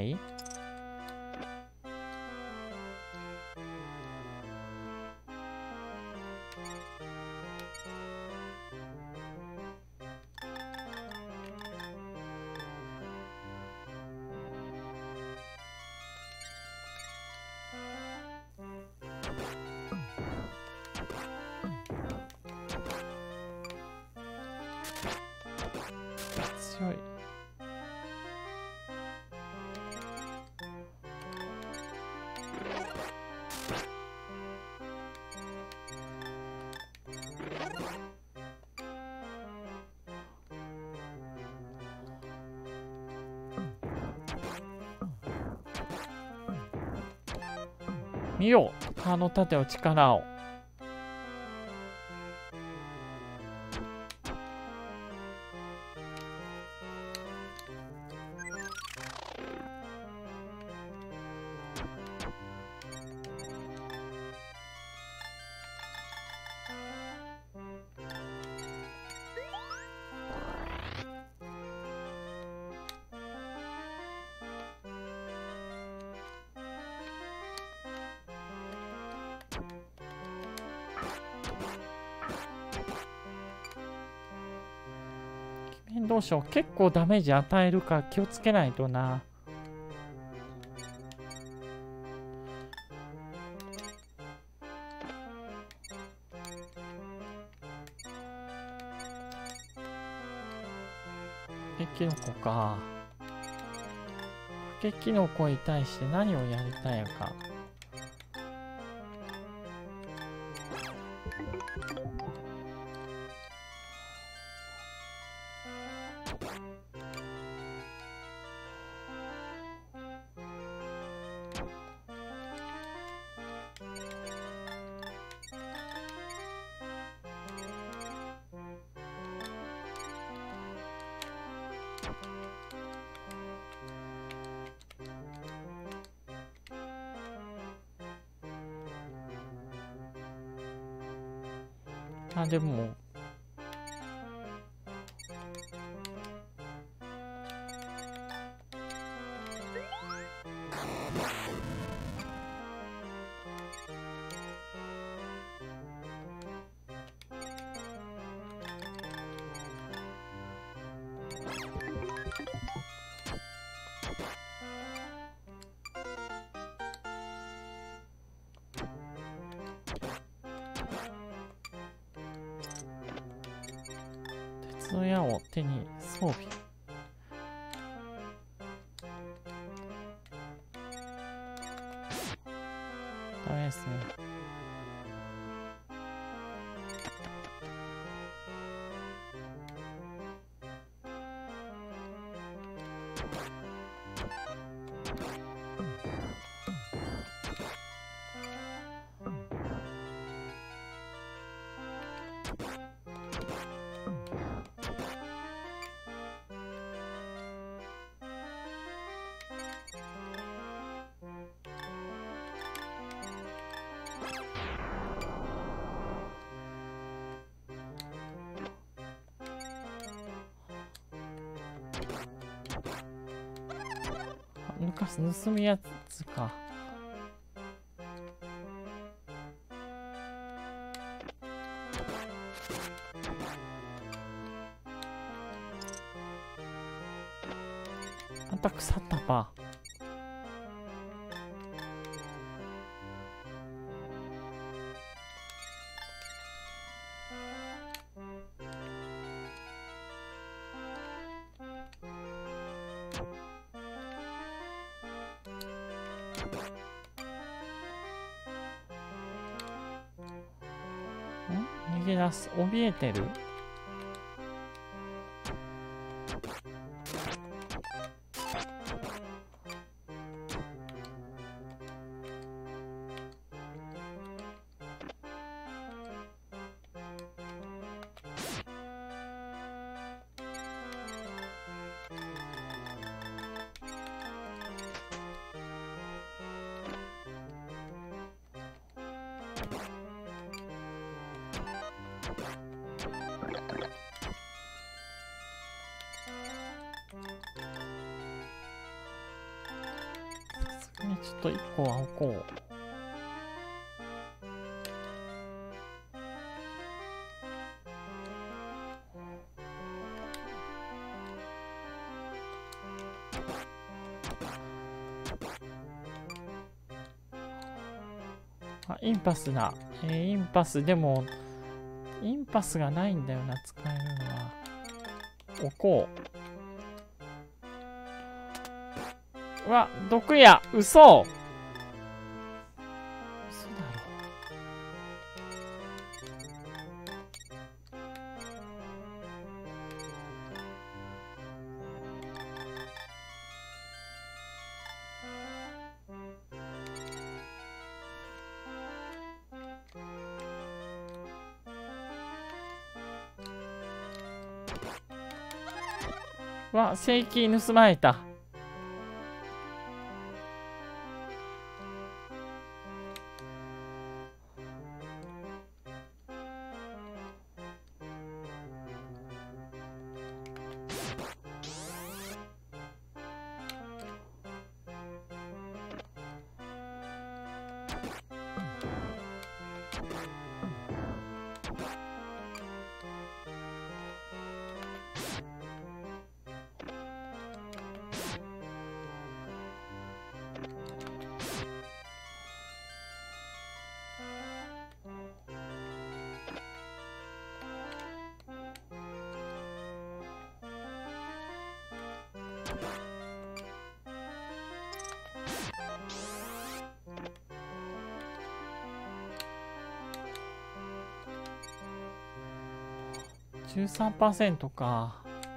強い。見よ、川の盾を力を。どうしよう。結構ダメージ与えるから気をつけないとな。化けキノコか。化けキノコに対して何をやりたいのか。あ、でも鉄の矢を手に装備。ダメですね。抜かす盗むやつか。また腐ったば。逃げ出す。怯えてる。 ちょっといっこは置こう。あ、インパスだ。えー、インパスでも、インパスがないんだよな、使えるのは。置こう。うわ、毒矢、嘘。嘘だろ。うわ、正規盗まれた。じゅうさんパーセント か。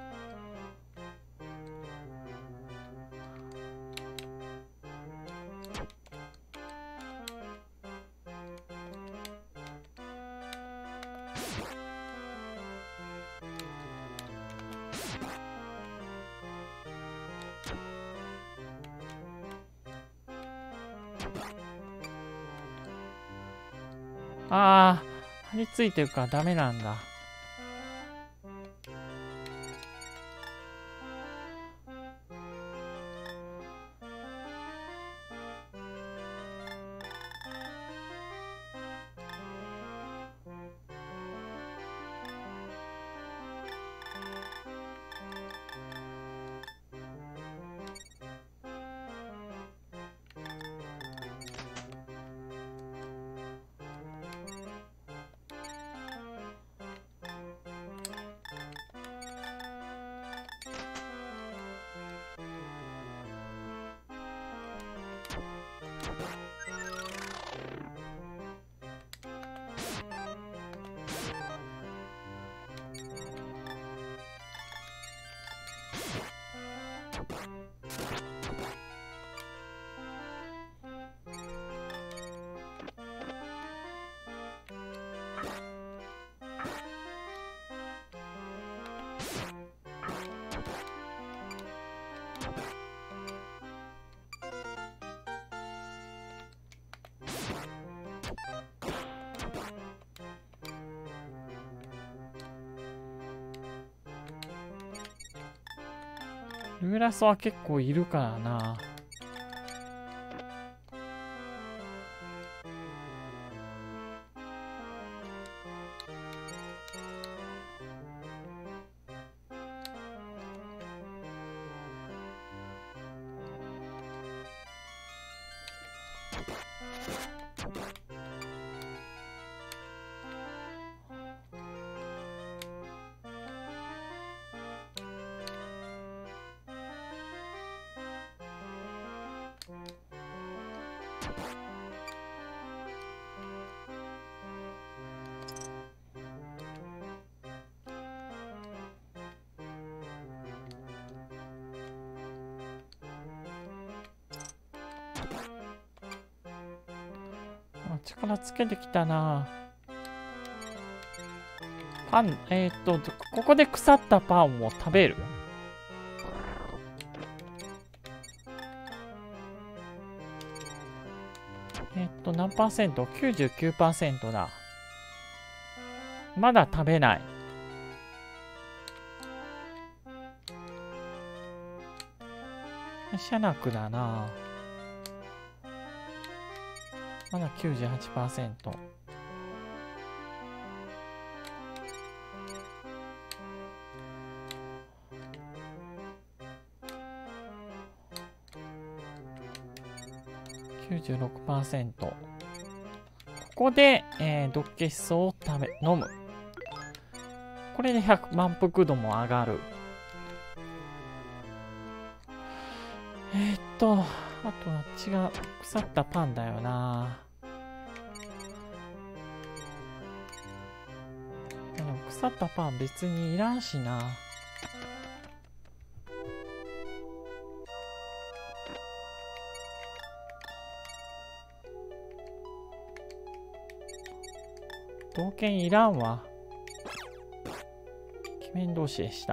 ああ、張り付いてるからダメなんだ。ルーラスは結構いるからな。力つけてきたな。パン、えー、っと、ここで腐ったパンを食べる。えー、っと、何パーセント ?きゅうじゅうきゅうパーセント だ。まだ食べない。シャナクだな。 まだ きゅうじゅうはちパーセント。きゅうじゅうろくパーセント。ここで、えー、毒消し素を食べ飲む。これでひゃく満腹度も上がる。えー、っとあとは違う、腐ったパンだよな。でも腐ったパン別にいらんしな。刀剣いらんわ。鬼面同士でした。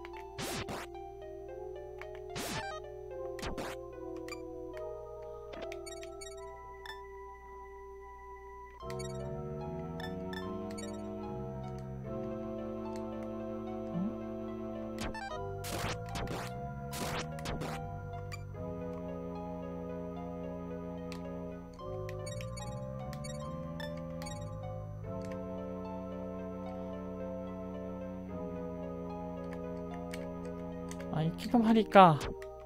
あ、行き止まりか。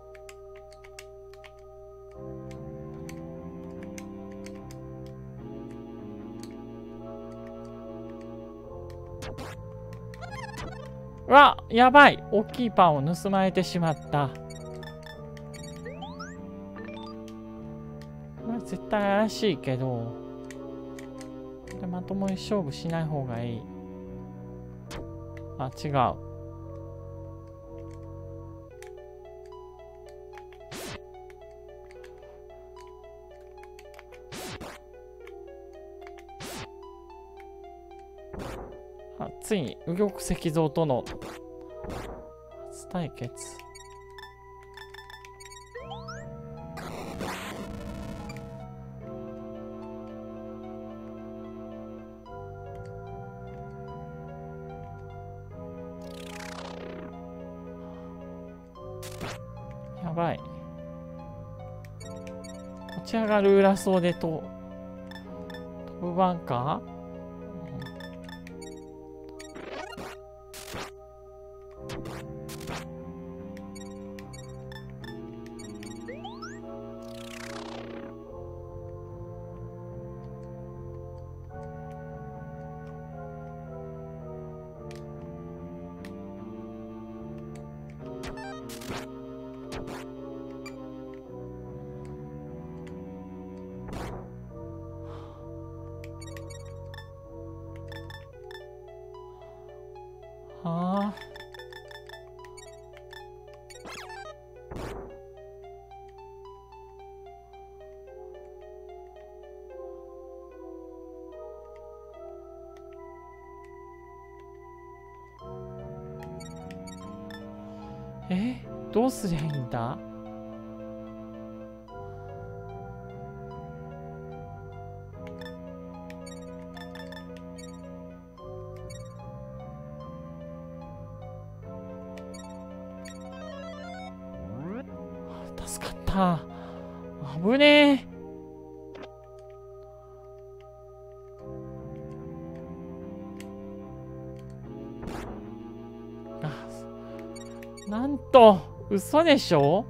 うわ、やばい。大きいパンを盗まれてしまった。これ絶対怪しいけど、まともに勝負しない方がいい。あ、違う。ついに右玉石像との初対決。やばい。立ち上がる裏袖と飛ぶ番か。はあ。え、どうすりゃいいんだ。助かった。危ねえ。なんと、嘘でしょ。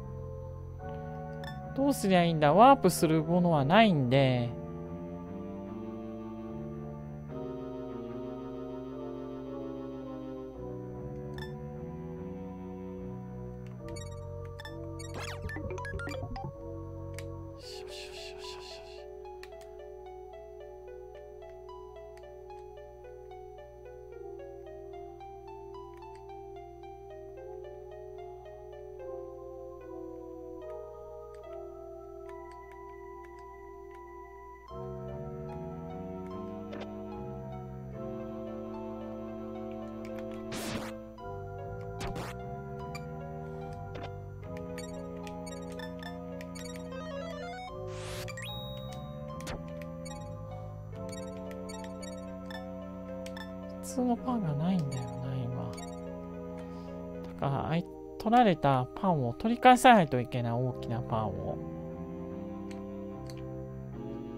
どうすりゃいいんだ。ワープするものはないんで。普通のパンがないんだよな、今。だから、あい取られたパンを取り返さないといけない、大きなパンを。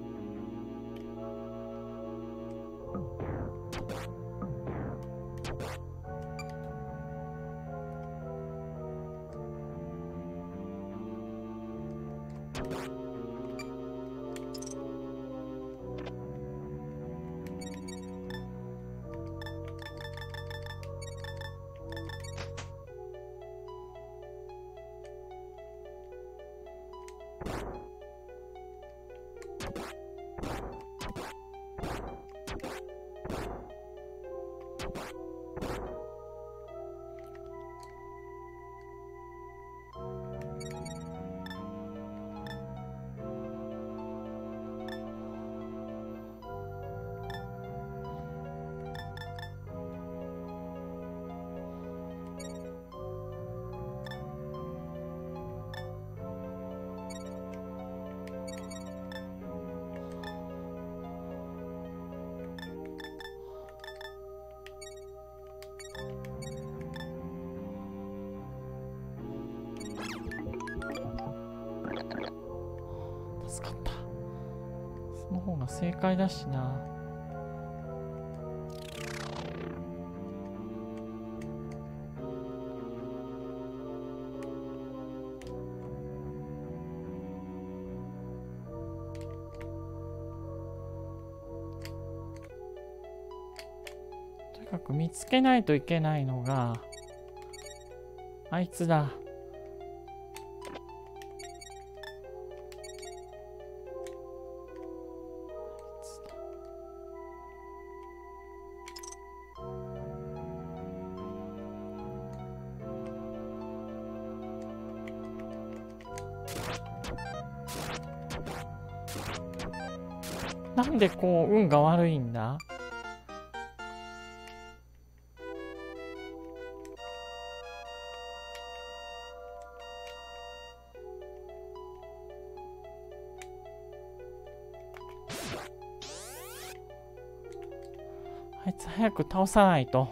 正解だしな。とにかく見つけないといけないのがあいつだ。なんでこう運が悪いんだ。あいつ早く倒さないと。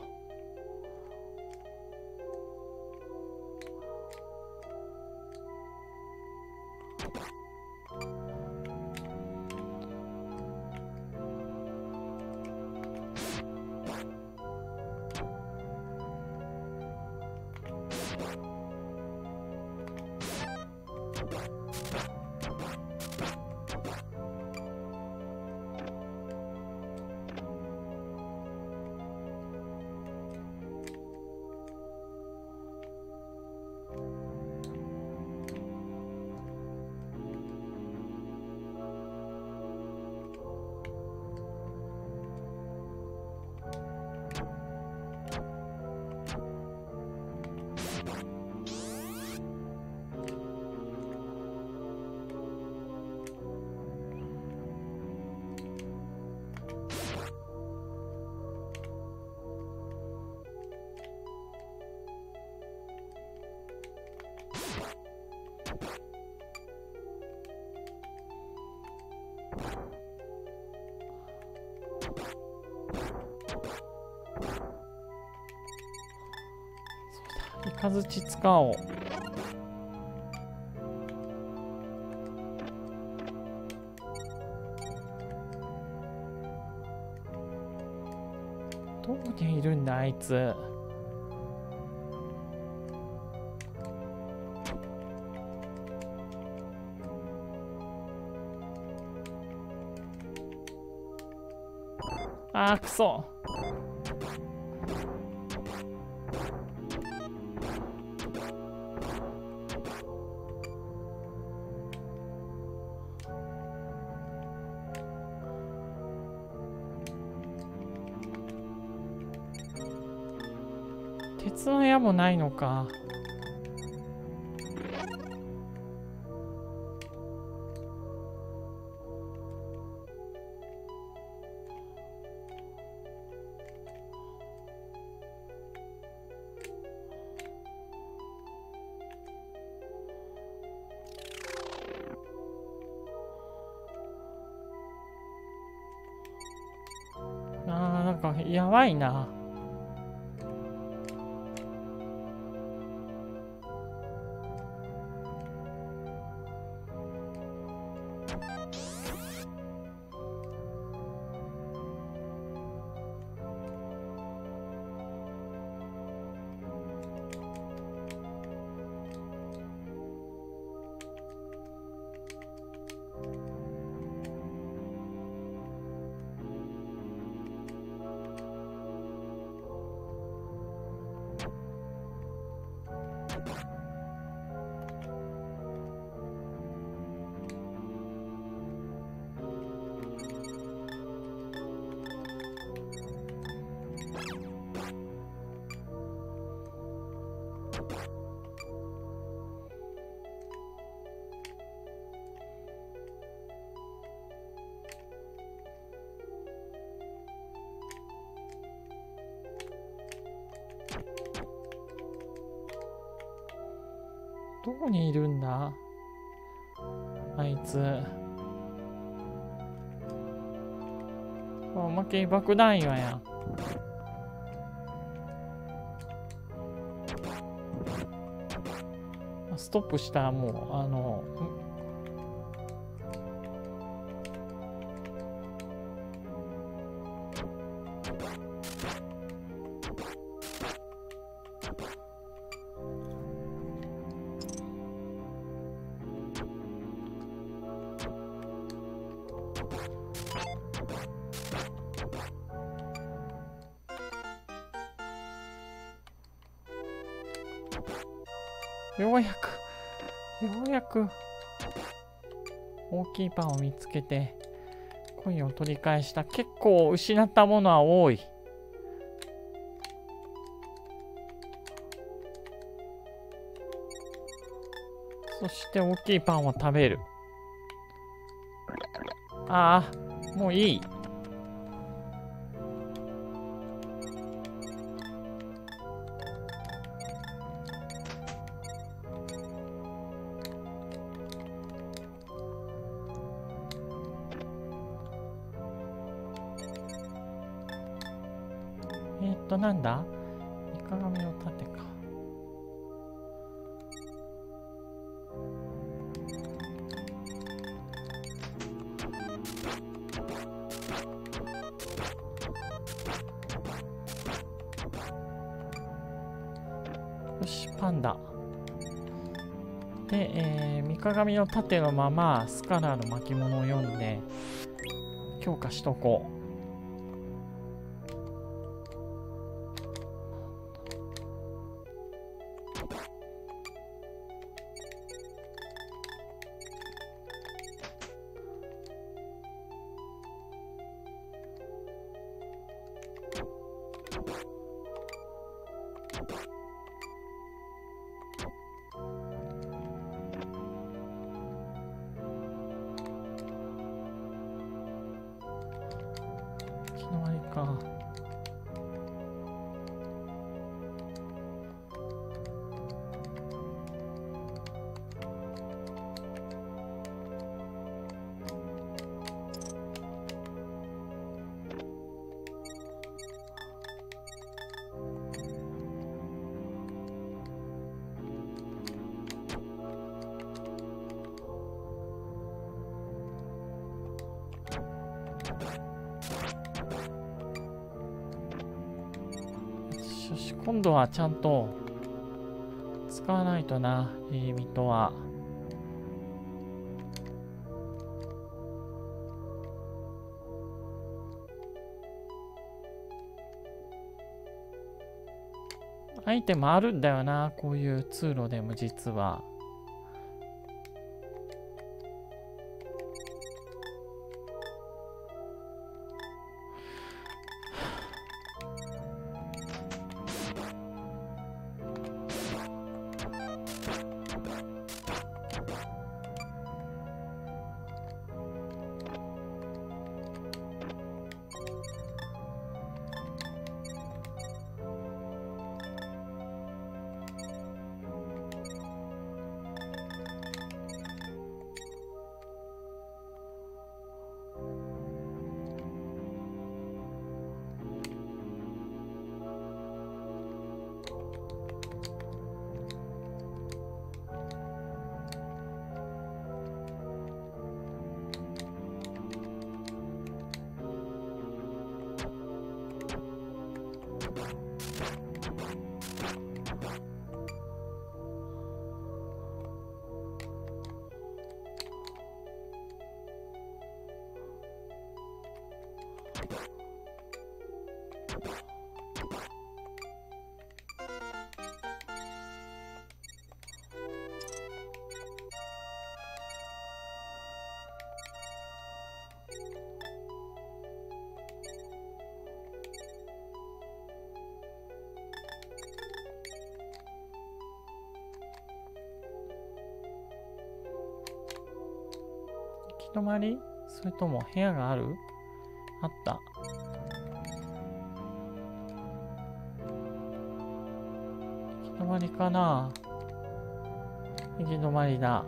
イカズチ使おう。どこにいるんだあいつ。あーくそ。鉄の矢もないのか。あーなんかやばいな。どこにいるんだあいつ。おまけに爆弾岩やん。ストップしたらもうあのようやくようやく大きいパンを見つけてコインを取り返した。結構失ったものは多い。そして大きいパンを食べる。ああ、もういい。えー、っと、なんだ？イカガミの盾か。よし、パンダ。で、えー、三鏡の盾のままスカラーの巻物を読んで強化しとこう。日の割か。よし、今度はちゃんと使わないとな、リミットは。アイテムあるんだよな、こういう通路でも実は。行き止まり？それとも部屋がある？あった。行き止まりかな？行き止まりだ。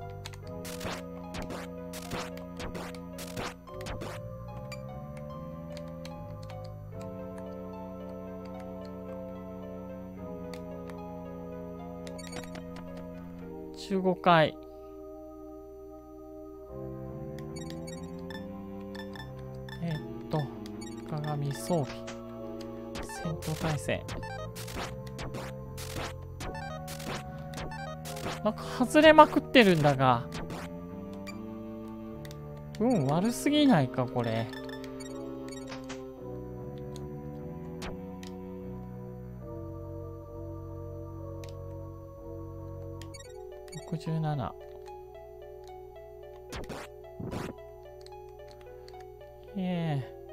じゅうごかい。えー、っと鏡装備戦闘態勢。なんか外れまくってるんだが、運悪すぎないかこれ。 くじゅうなな。ええ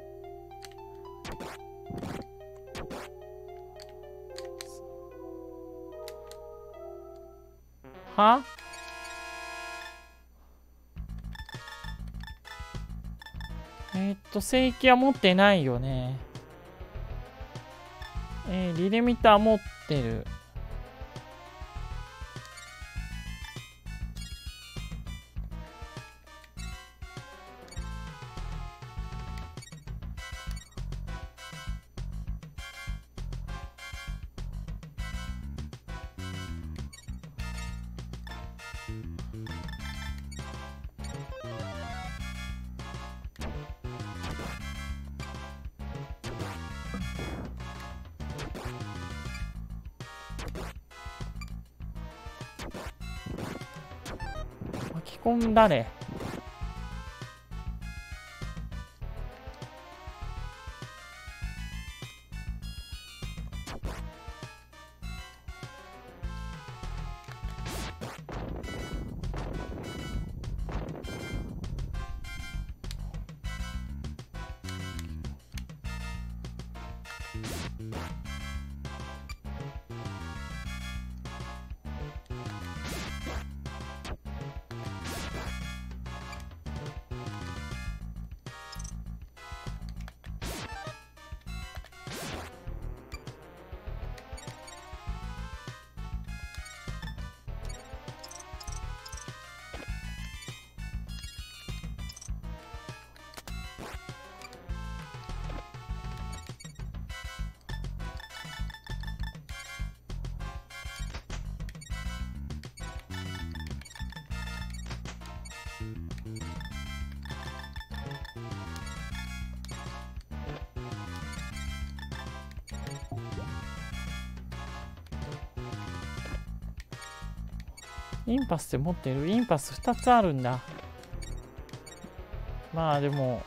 はえー、っと聖域は持ってないよね。えー、リレミター持ってる。巻き込んだれ。インパスって持ってる？インパスふたつあるんだ。まあでも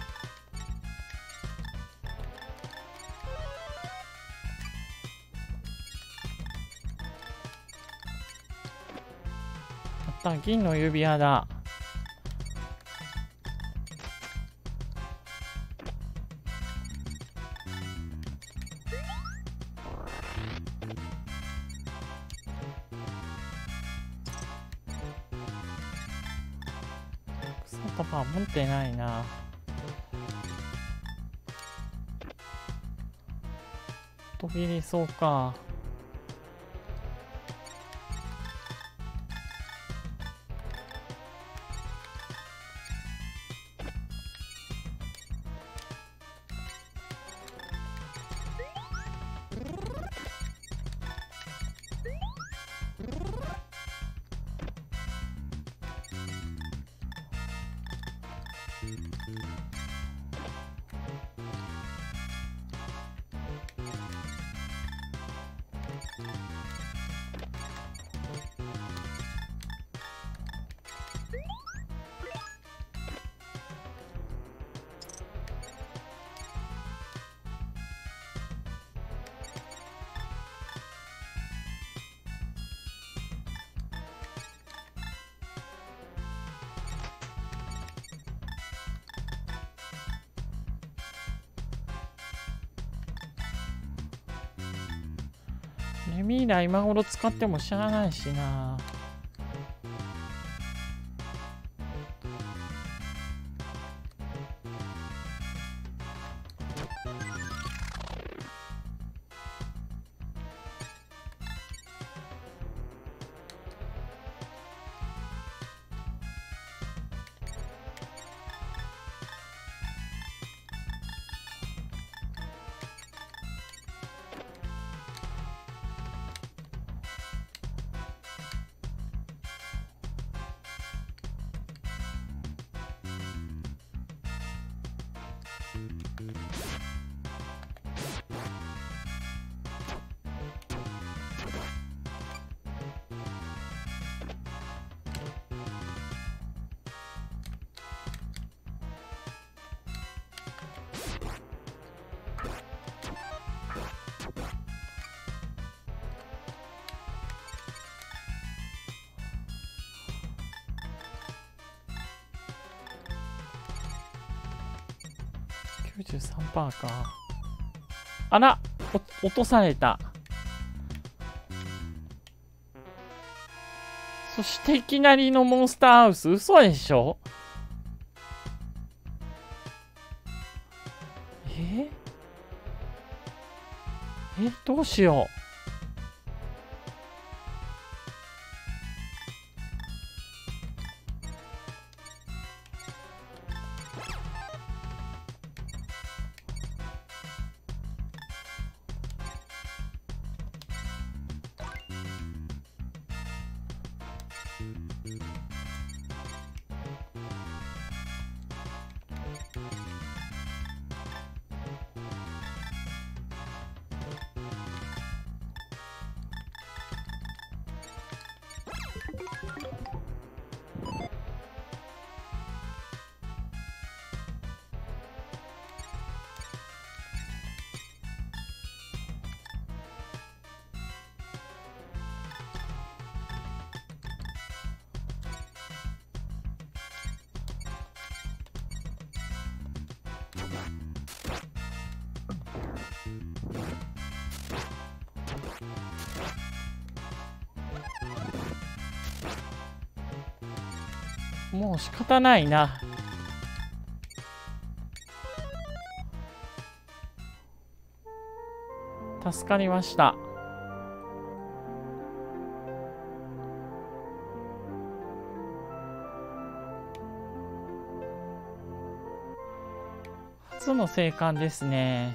あった、銀の指輪だ。草束持ってないな。途切りそうか。レミーラ今頃使ってもしゃあないしな。 きゅうじゅうさんパーセント か。あら、落とされた。そしていきなりのモンスターハウス、嘘でしょ？ええ、どうしよう。もう仕方ないな。助かりました。初の生還ですね。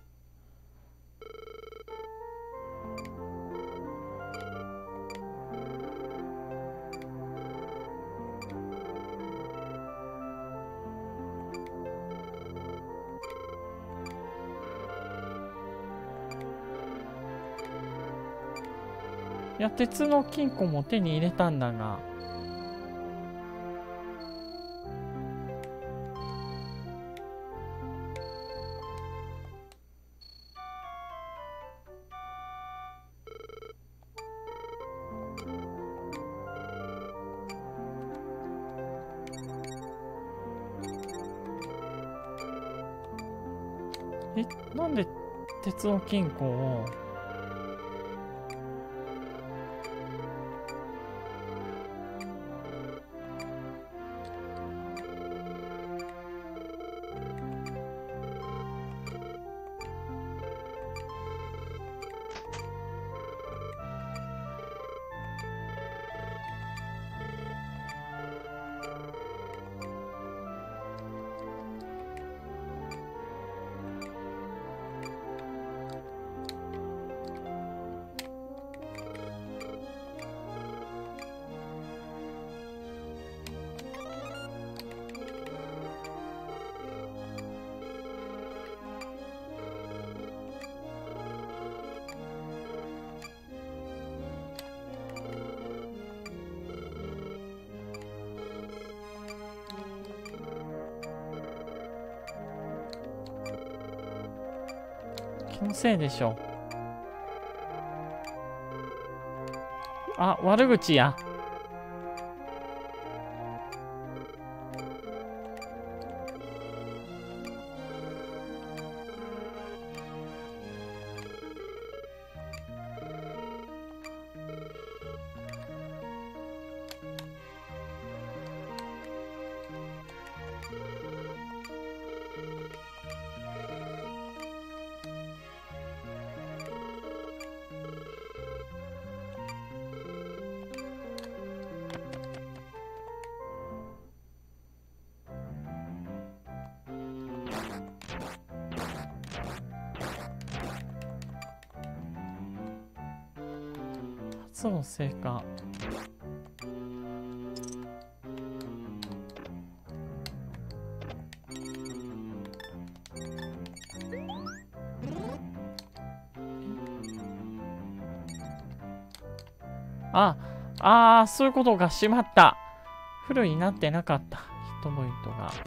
いや、鉄の金庫も手に入れたんだが。え、なんで鉄の金庫を。気のせいでしょ。あ、悪口や。初の生還。あ、ああ、そういうことが。しまった。フルになってなかった。ヒットポイントが。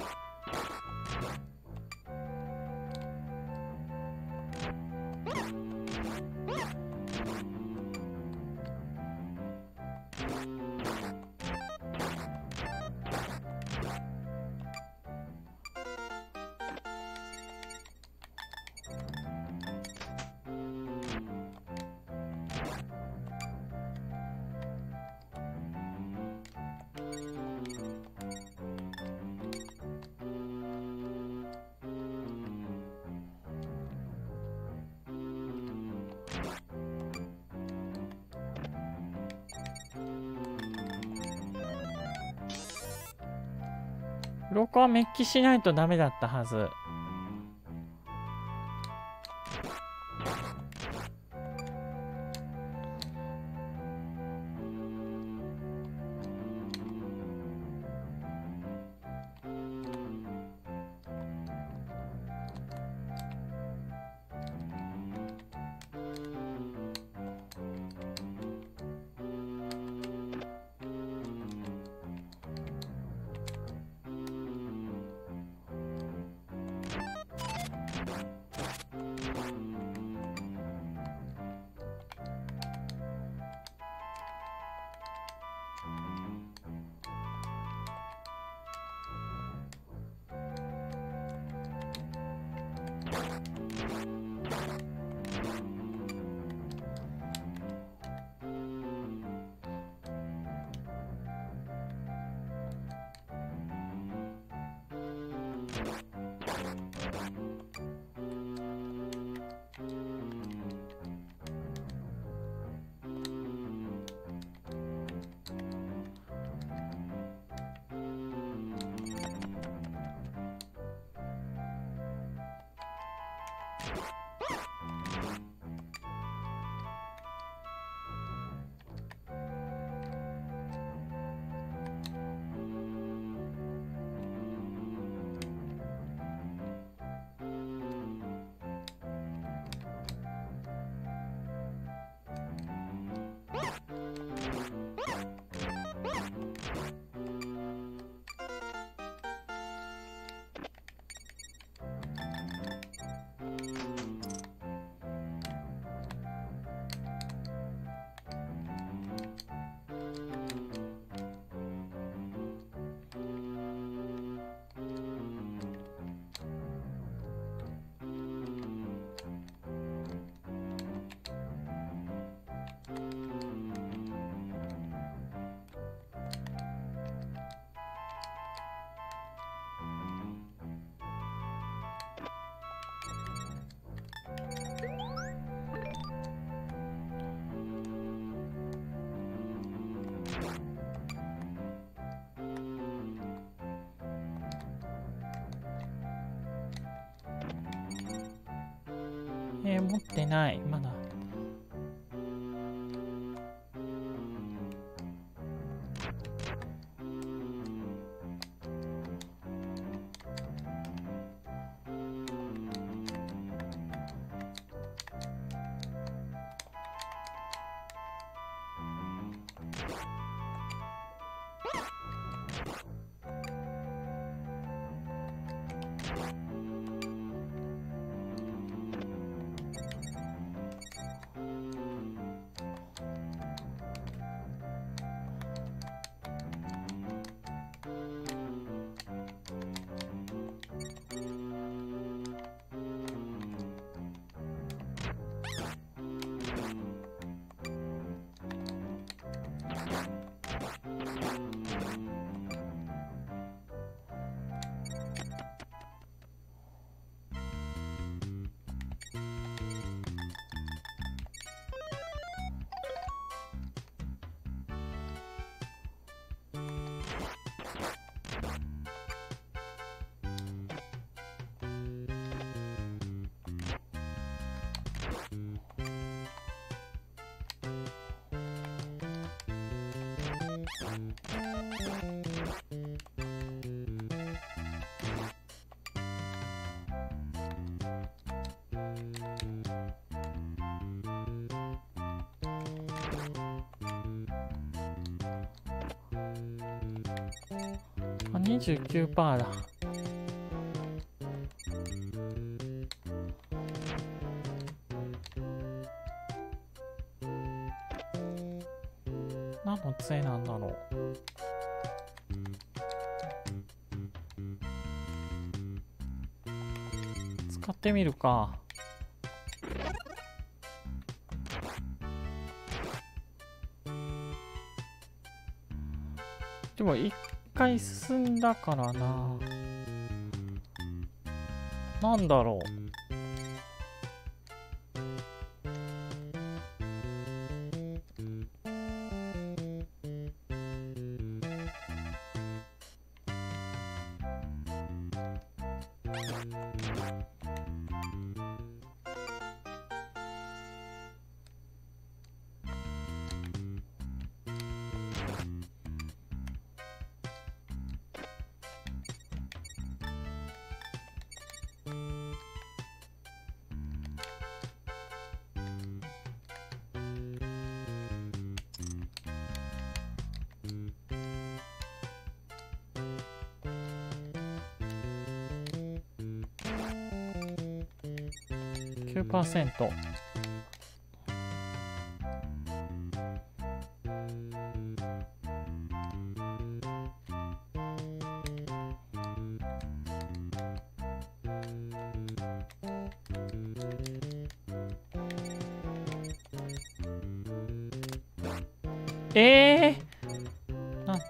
黒子はメッキしないとダメだったはず。えー、持ってないまだ。あ、にじゅうきゅうパーセント だ。何の杖なんだろう。使ってみるか。でも一回進んだからな。なんだろう。 きゅうパーセント。えー、なんと。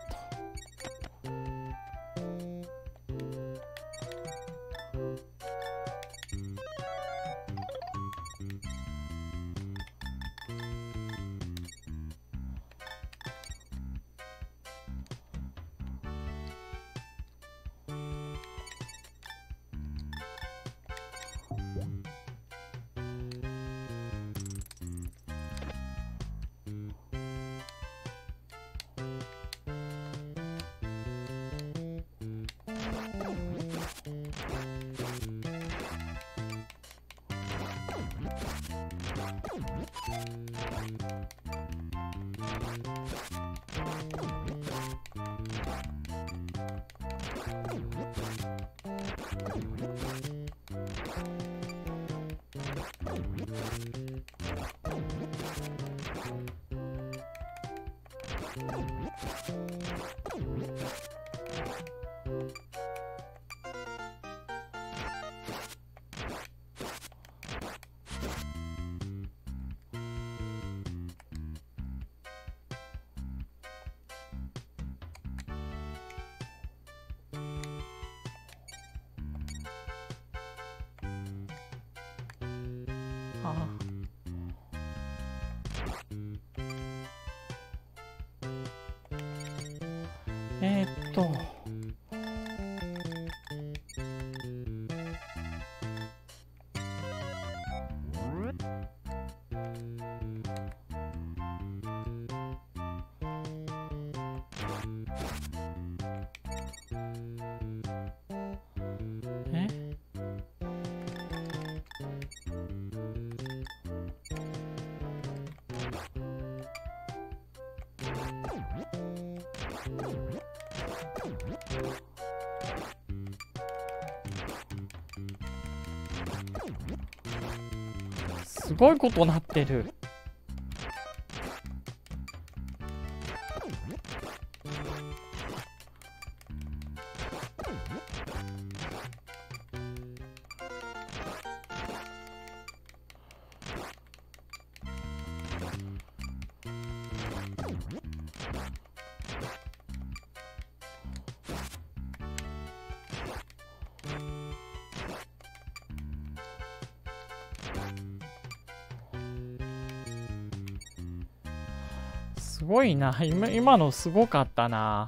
ああ。えー、っとえすごいことなってる。すごいな。今、今のすごかったな。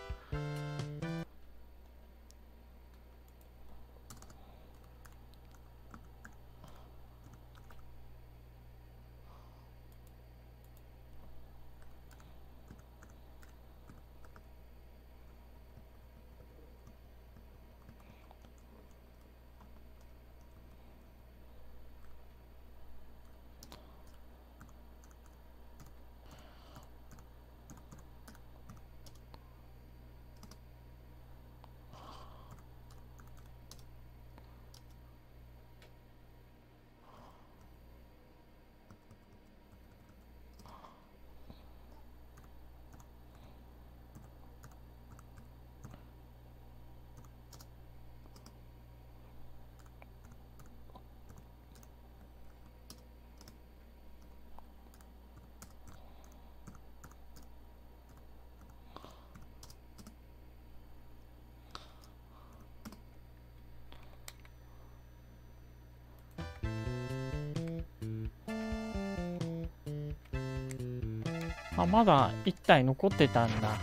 あ、まだいち体残ってたんだ。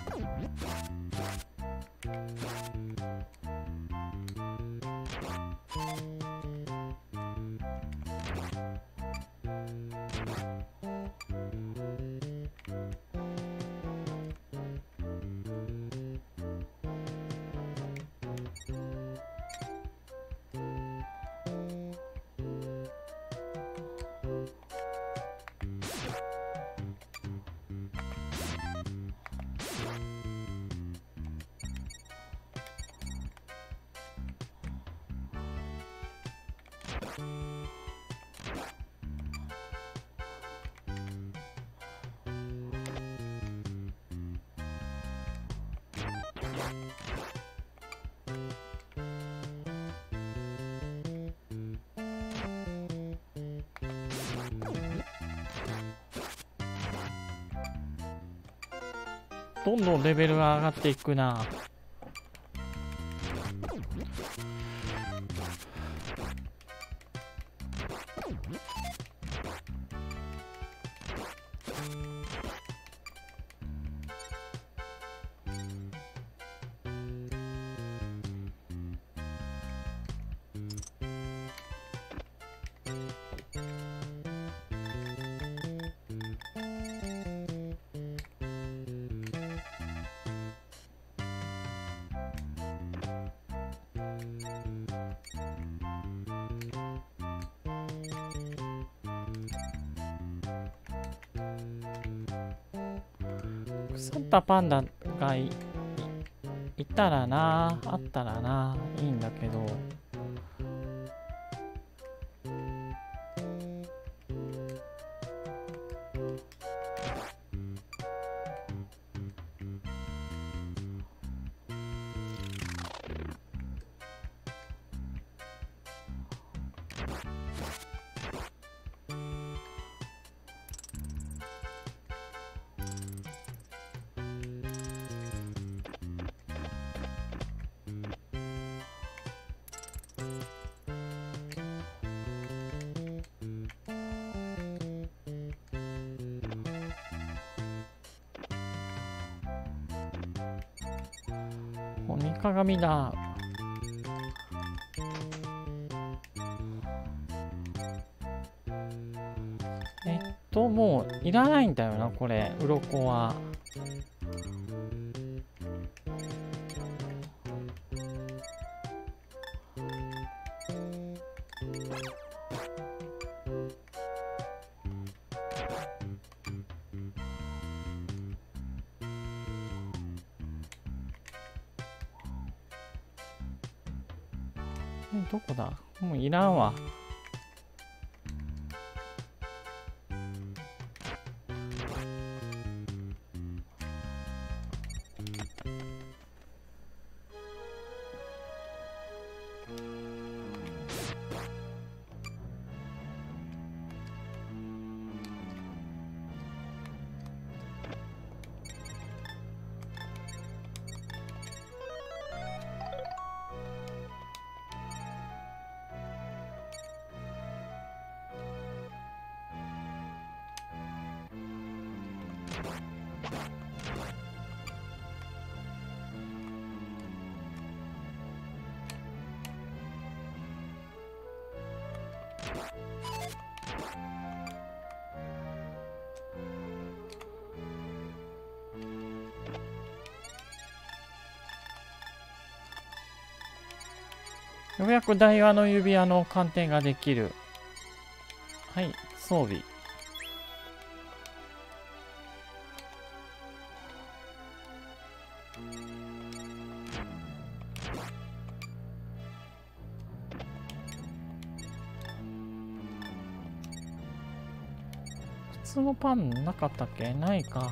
どんどんレベルが上がっていくな。腐ったパンダが い, い, いたらな、あったらないいんだけど。鬼鏡だ。えっともういらないんだよなこれ、鱗は。え、どこだ？もういらんわ。ようやく大和の指輪の鑑定ができる。はい、装備。普通のパンなかったっけ？ないか。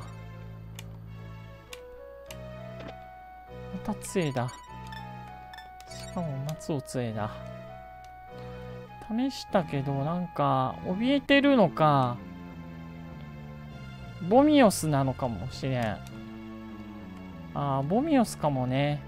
また杖だ。しかも松尾杖だ。試したけどなんか怯えてるのかボミオスなのかもしれん。ああ、ボミオスかもね。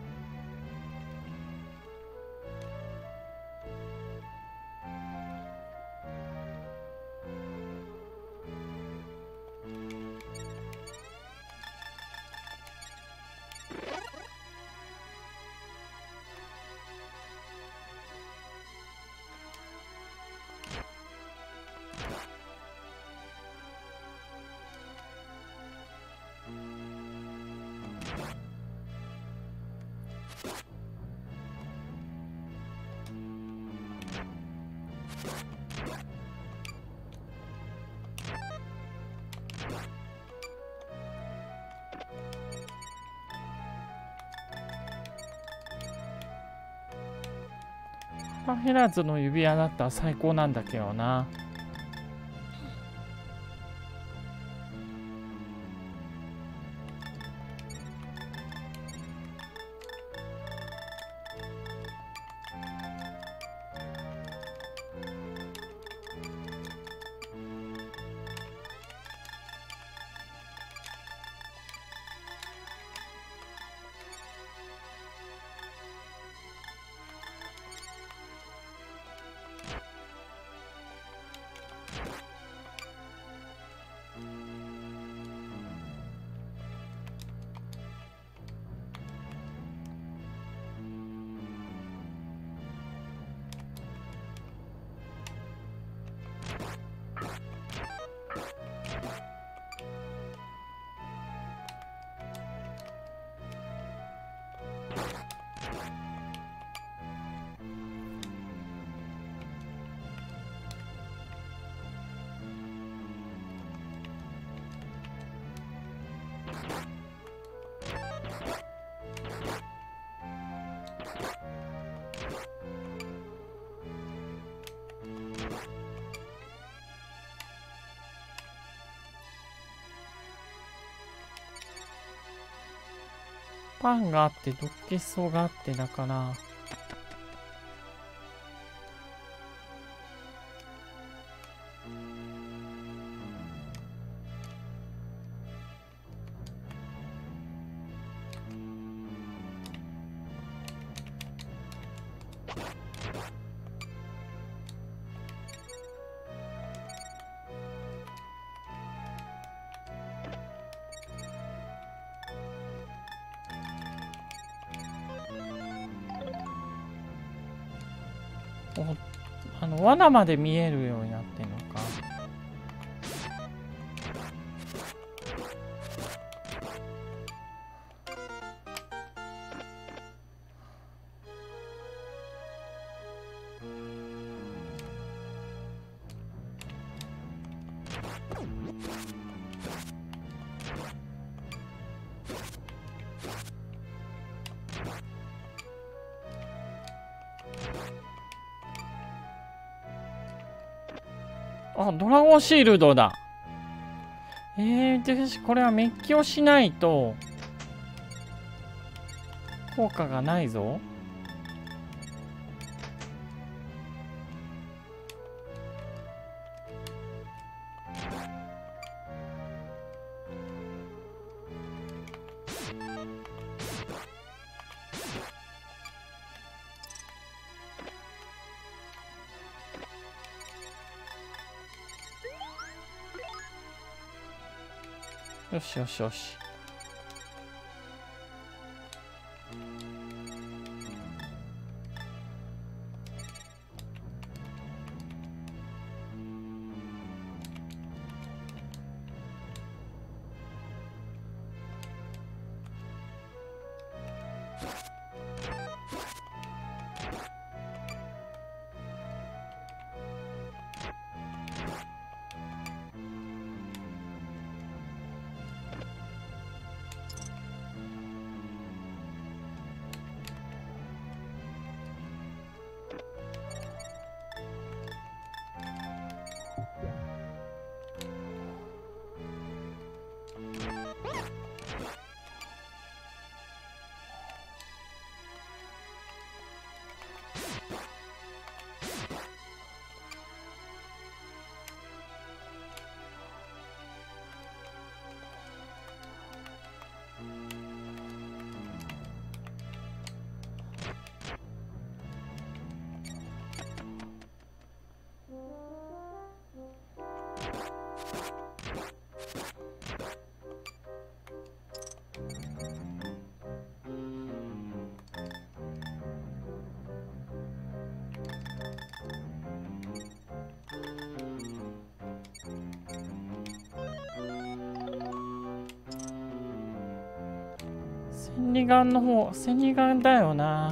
パンヘラーズの指輪だったら最高なんだけどな。パンがあってドッケソがあってだから、あの罠まで見えるようになってんのか。あ、ドラゴンシールドだ。えー、で、これはメッキをしないと効果がないぞ。よしよしよし。千里眼の方、千里眼だよな。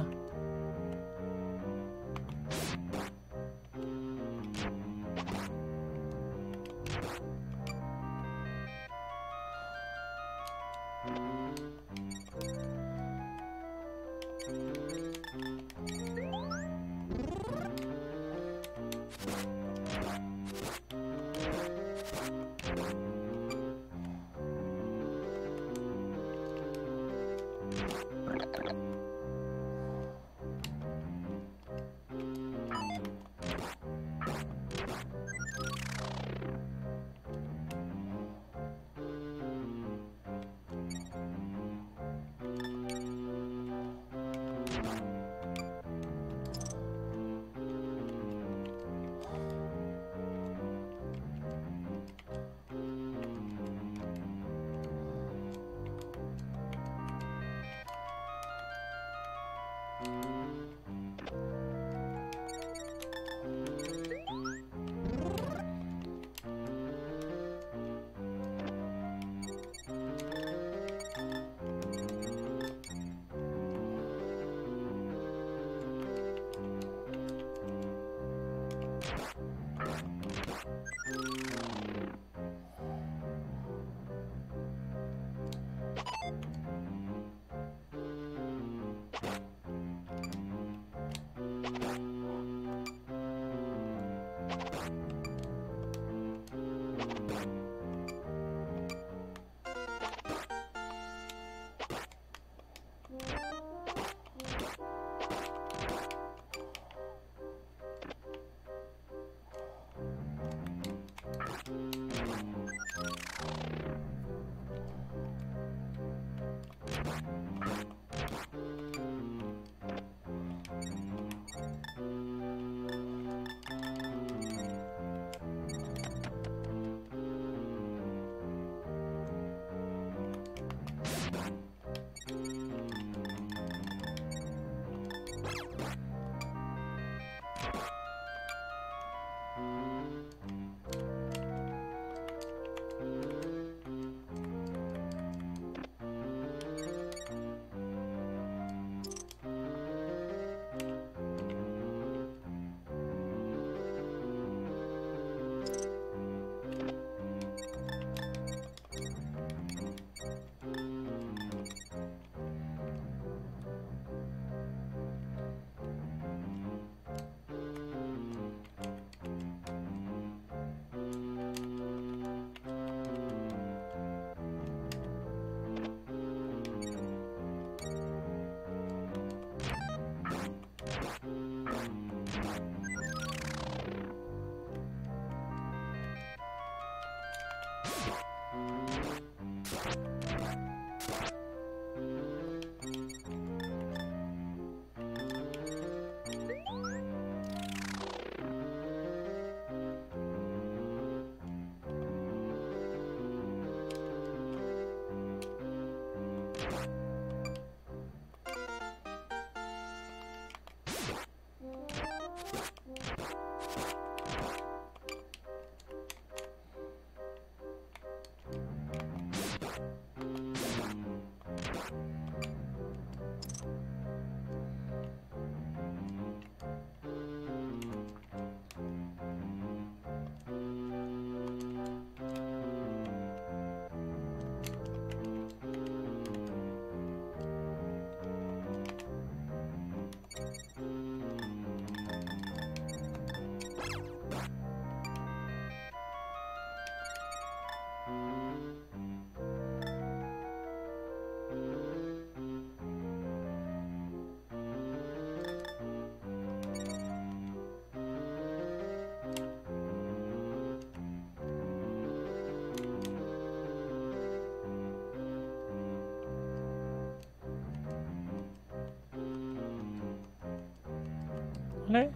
あれ、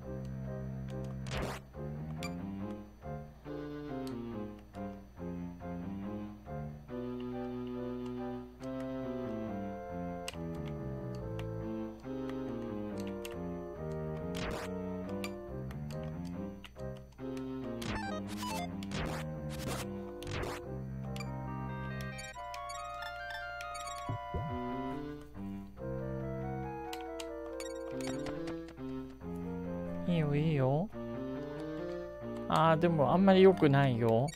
いいよいいよ。あーでもあんまり良くないよ。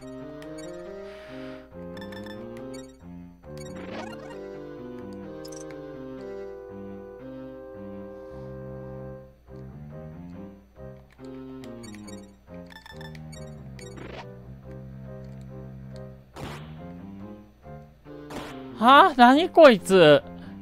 はあ、何こいつ。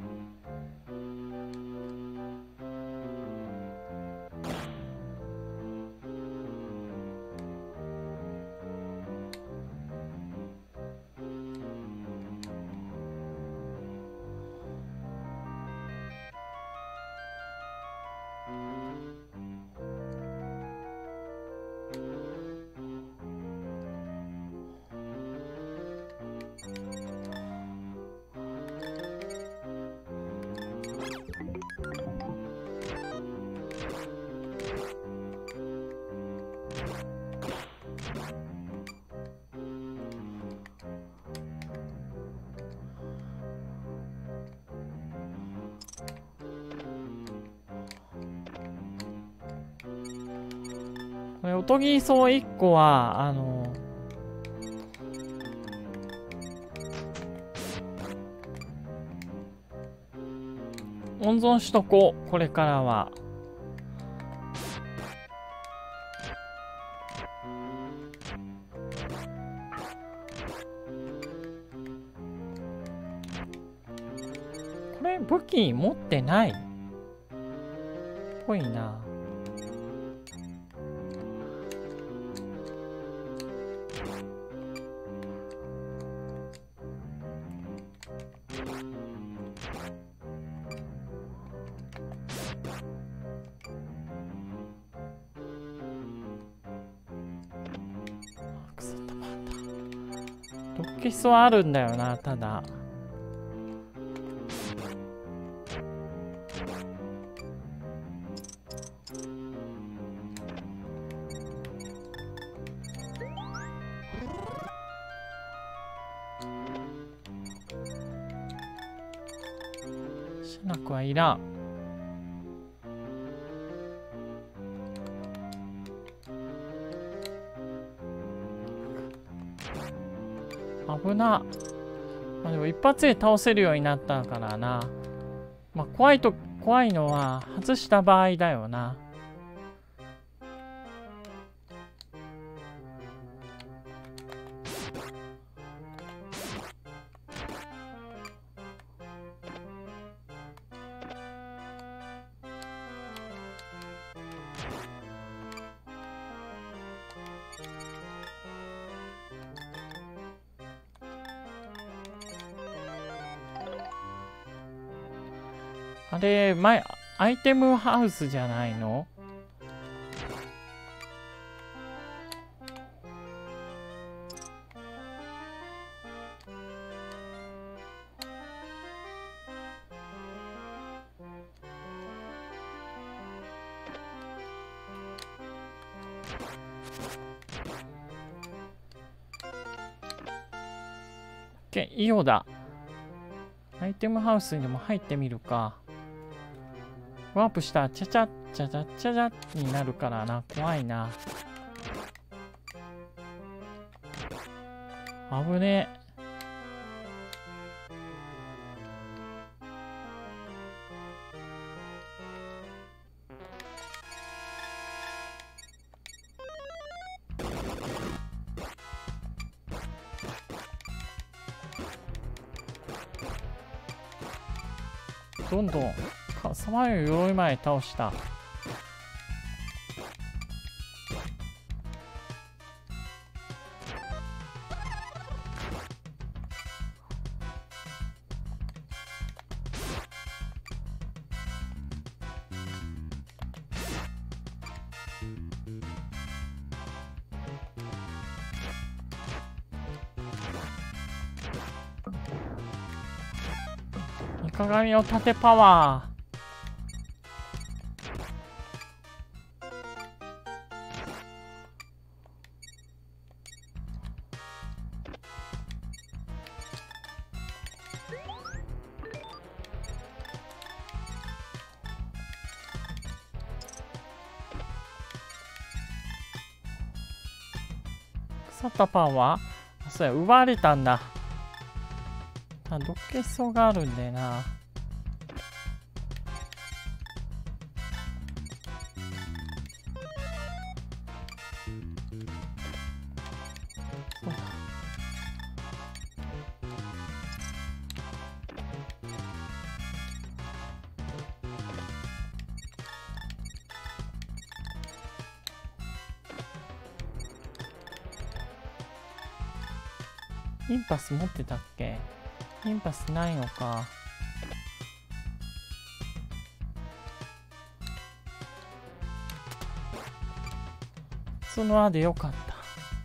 これおとぎそういっこはあの温存しとこう、これからは。これ武器持ってないっぽいな。毒消しはあるんだよな、ただ。しなくはいらん。危な。まあ、でも一発で倒せるようになったからな。まあ怖いと怖いのは外した場合だよな。あれ、前、アイテムハウスじゃないの？け、イオだ。アイテムハウスにでも入ってみるか。ワープしたらチャチャッチャチャッチャチャッになるからな。怖いな。危ねえ。どんどんさまよい鎧前倒した。 鏡を立てパワー。腐ったパンは、あ、そうや、奪われたんだ。あ、どけそうがあるんだよな。そうだ。インパス持ってたっけ？インパスないのか。その輪でよかった。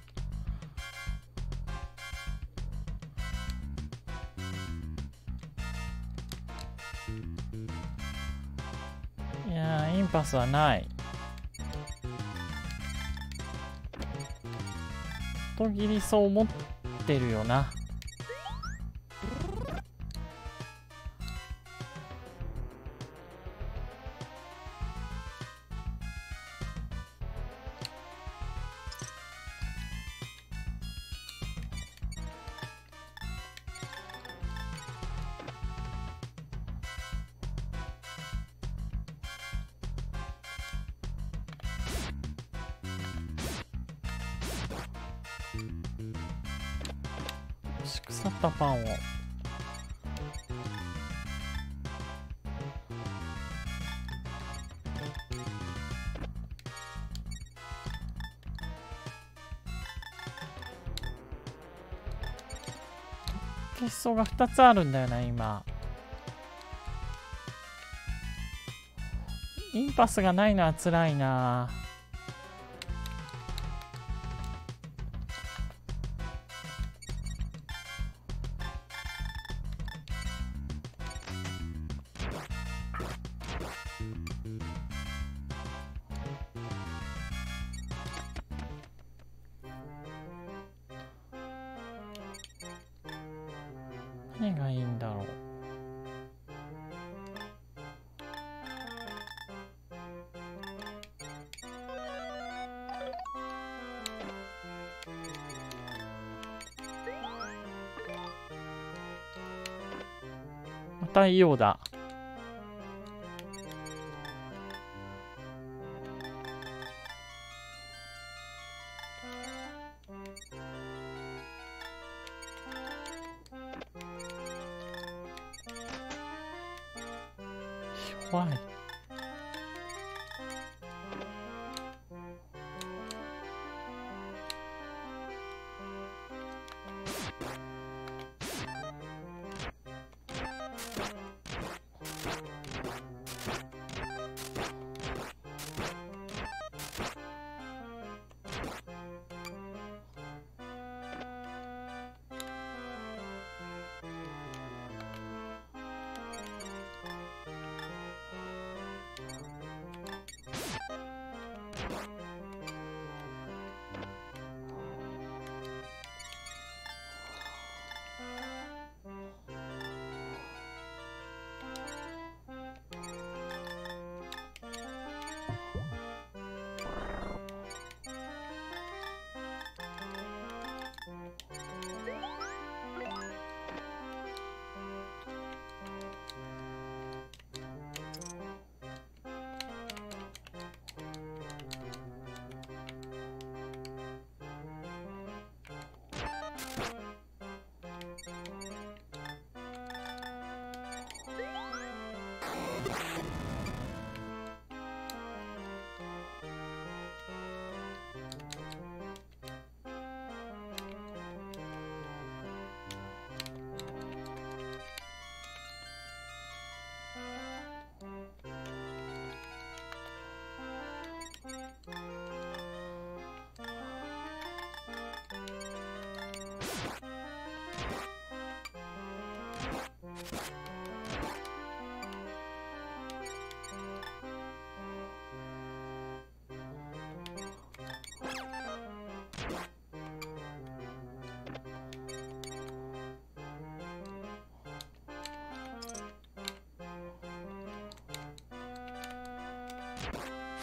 いやー、インパスはない。とぎりそう持ってるよな。腐ったパンを。結晶がふたつあるんだよな今。インパスがないのは辛いな。何がいいんだろう。またイオだ。怖い。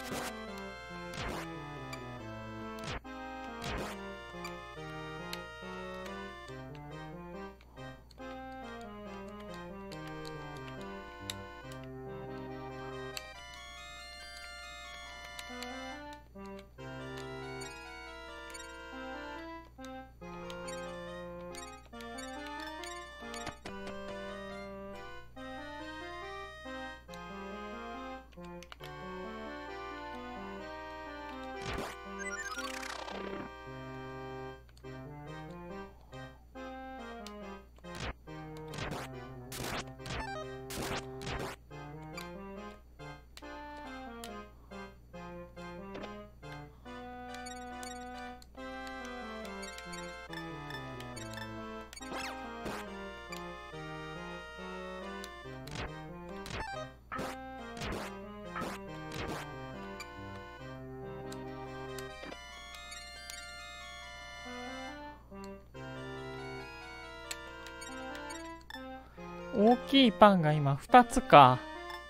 大きいパンが今ふたつか。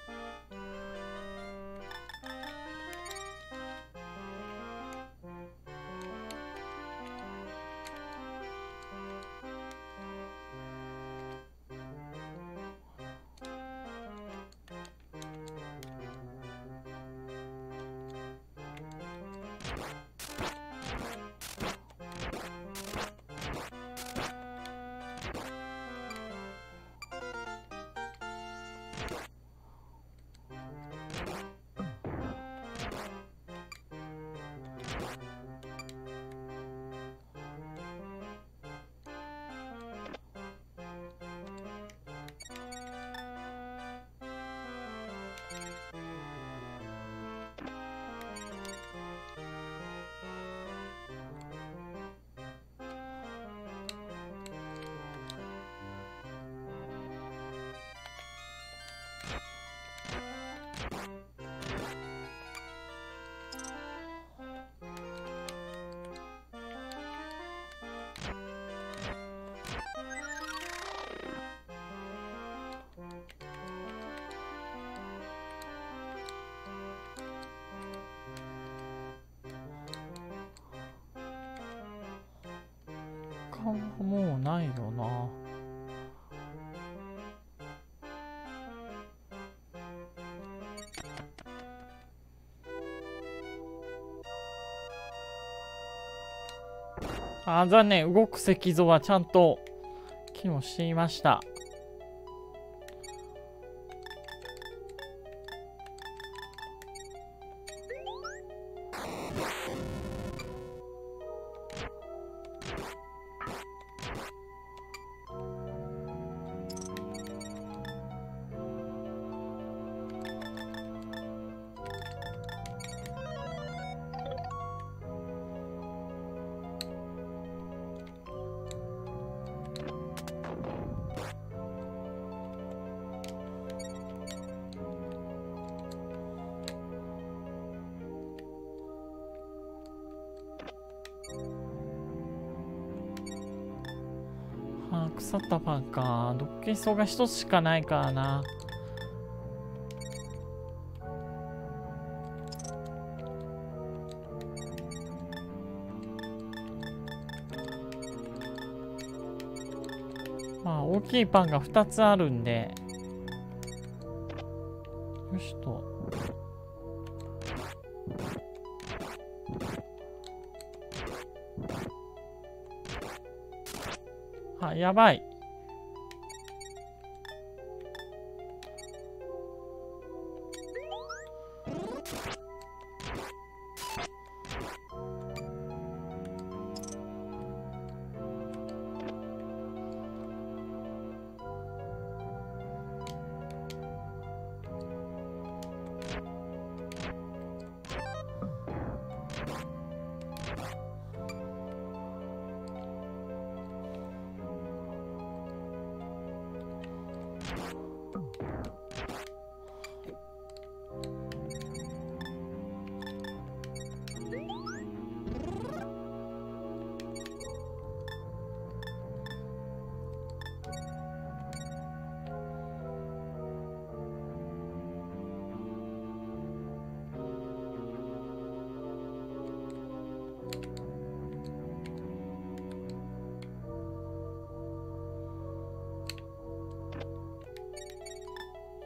顔もうないよな。あ、残念。動く石像はちゃんと機能していました。あ、腐ったパンか。ドッキリ層が一つしかないからな。まあ大きいパンがふたつあるんで、よしと。あ、やばい。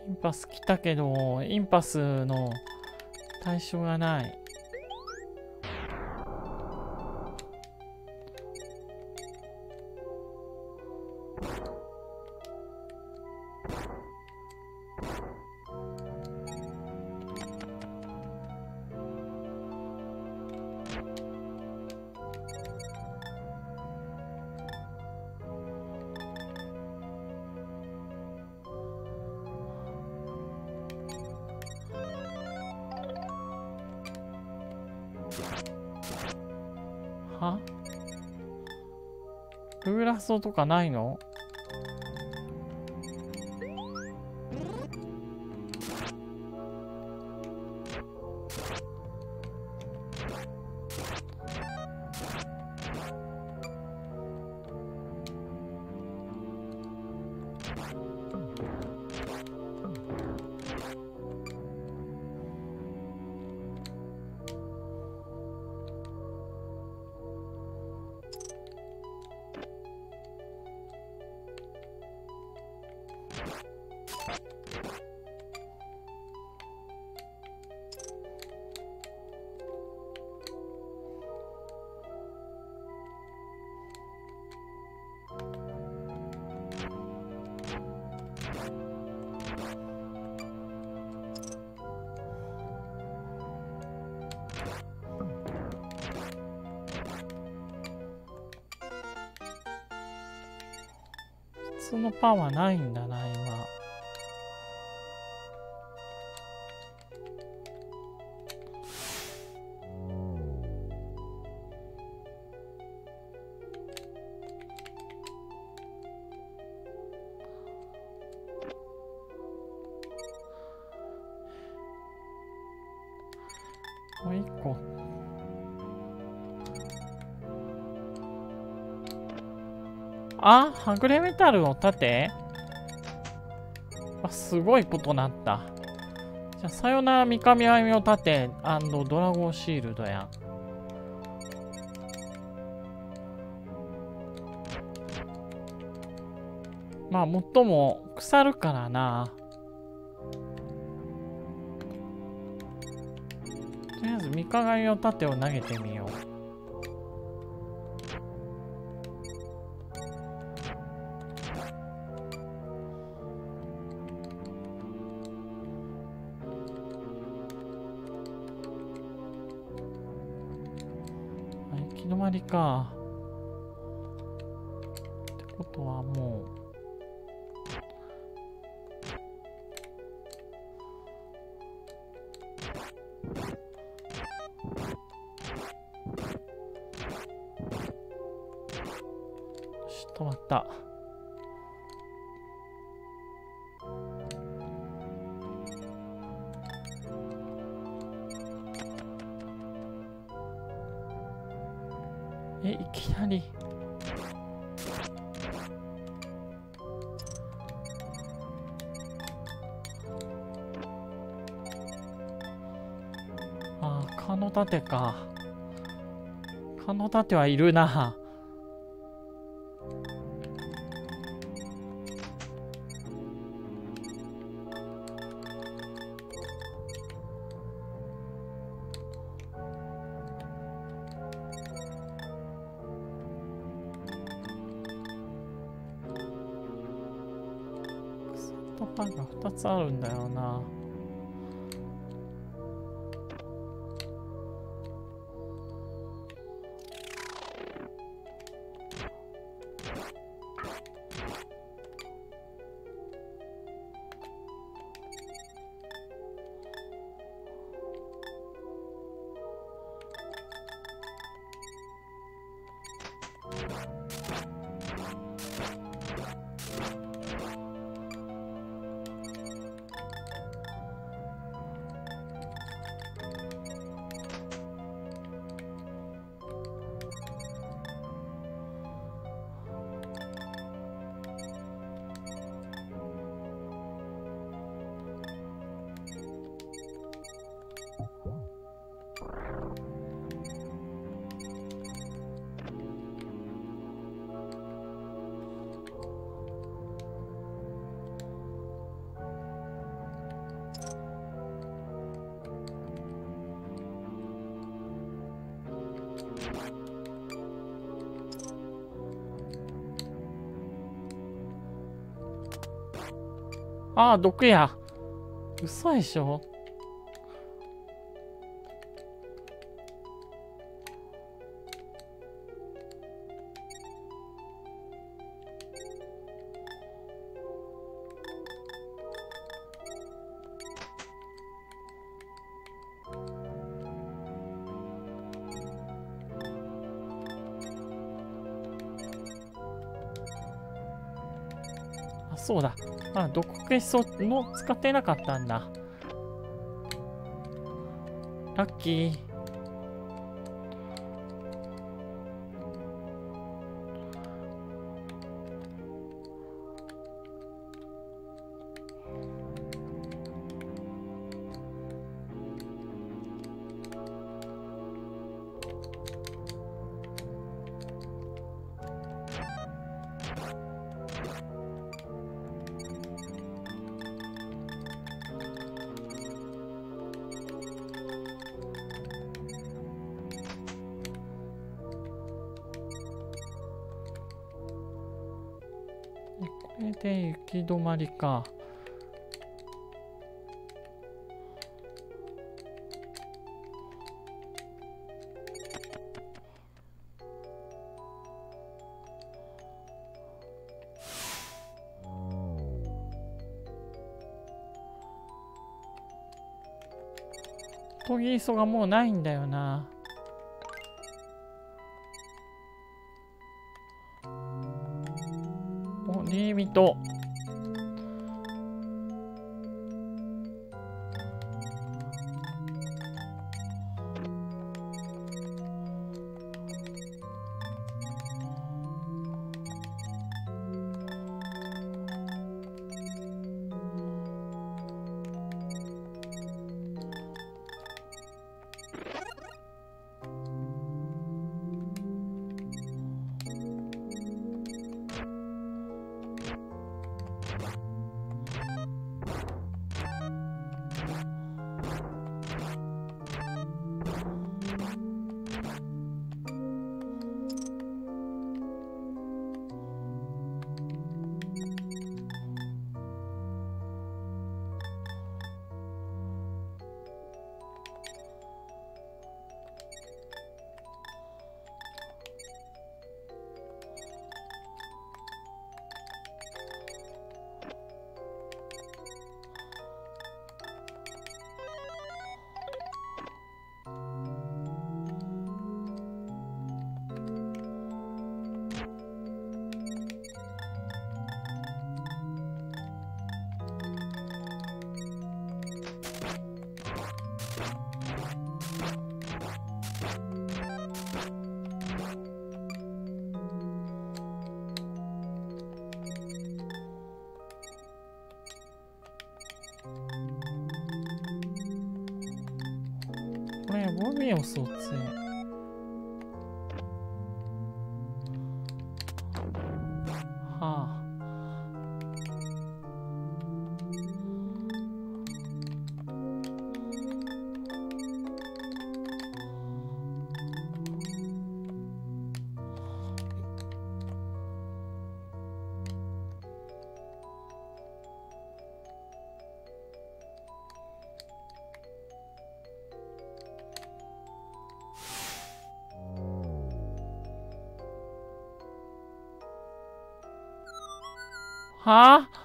インパス来たけど、インパスの対象がない。は？ルーラソとかないの？普通のパンはないんだな、今。もう一個。あ、はぐれメタルを立て。あ、すごいことなった。じゃあ、さよなら三上あゆみを立て、ドラゴンシールドや。まあ、もっとも腐るからな。とりあえず三上あゆみの盾を投げてみよう。行き止まりか。ってことはもう。よし、止まった。え、いきなり。ああ、蚊の盾か。蚊の盾はいるな。パンがふたつあるんだよな。 ああ、毒や。嘘でしょ。あ、そうだ。あ、毒消しそうの使ってなかったんだ。ラッキー。これで行き止まりか。トギ磯がもうないんだよな。お、リミト。これゴミをそっち。はあ。はあ。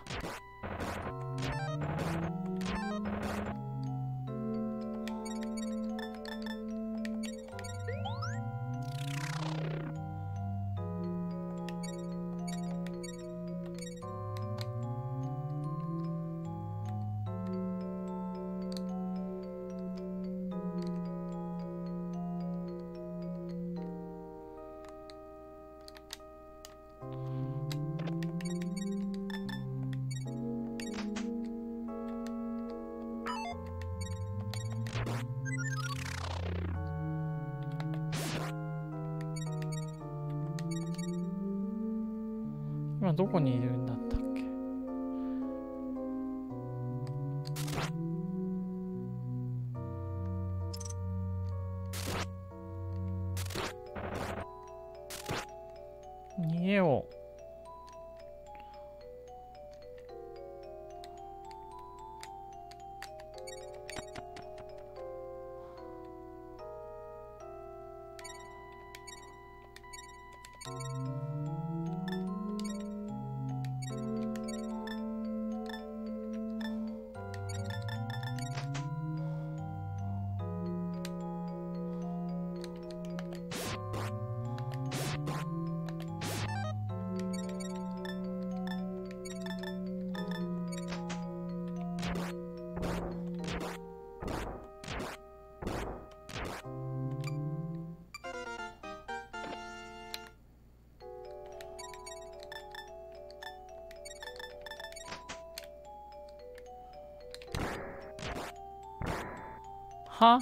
今どこにいるんだったっけ。逃げよう。 は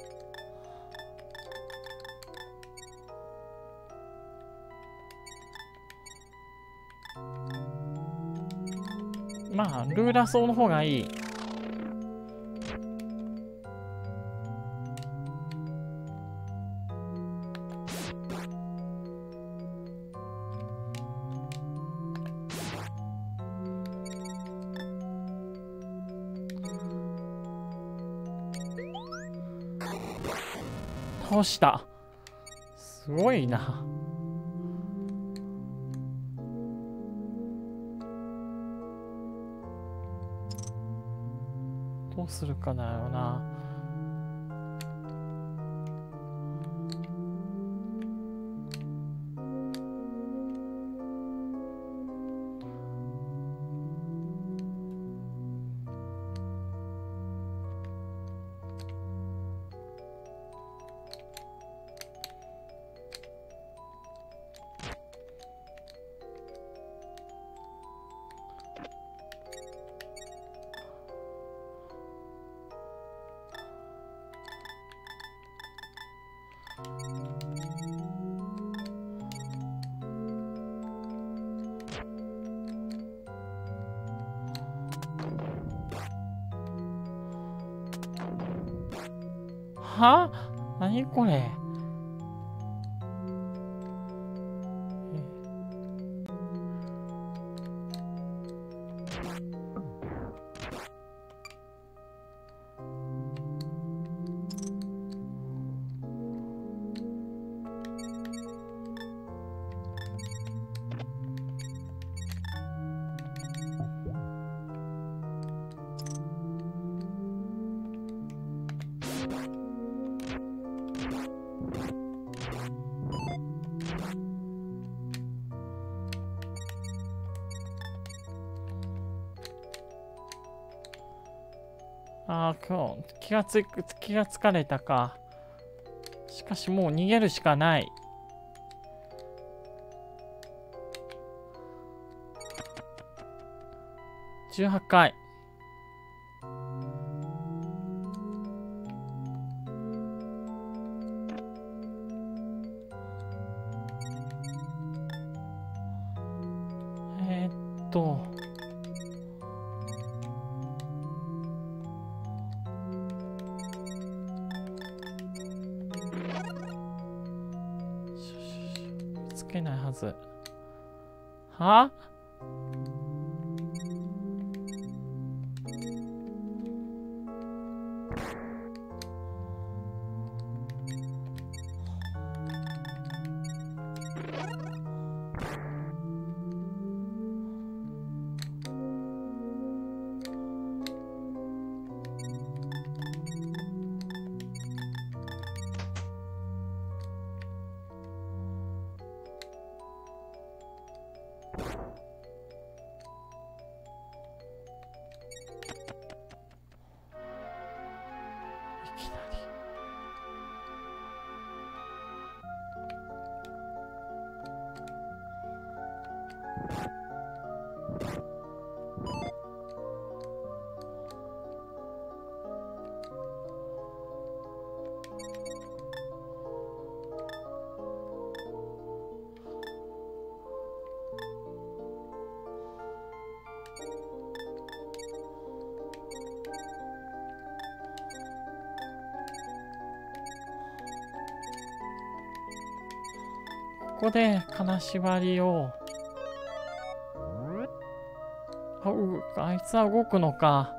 まあルーラソーの方がいい。倒した。すごいな。どうするかだよな。は？何これ？ああ、今日気がつく気がつかれたか。しかしもう逃げるしかない。じゅうはちかい。えー、っと見つけないはず。は？ここで金縛りを。あ、うあいつは動くのか。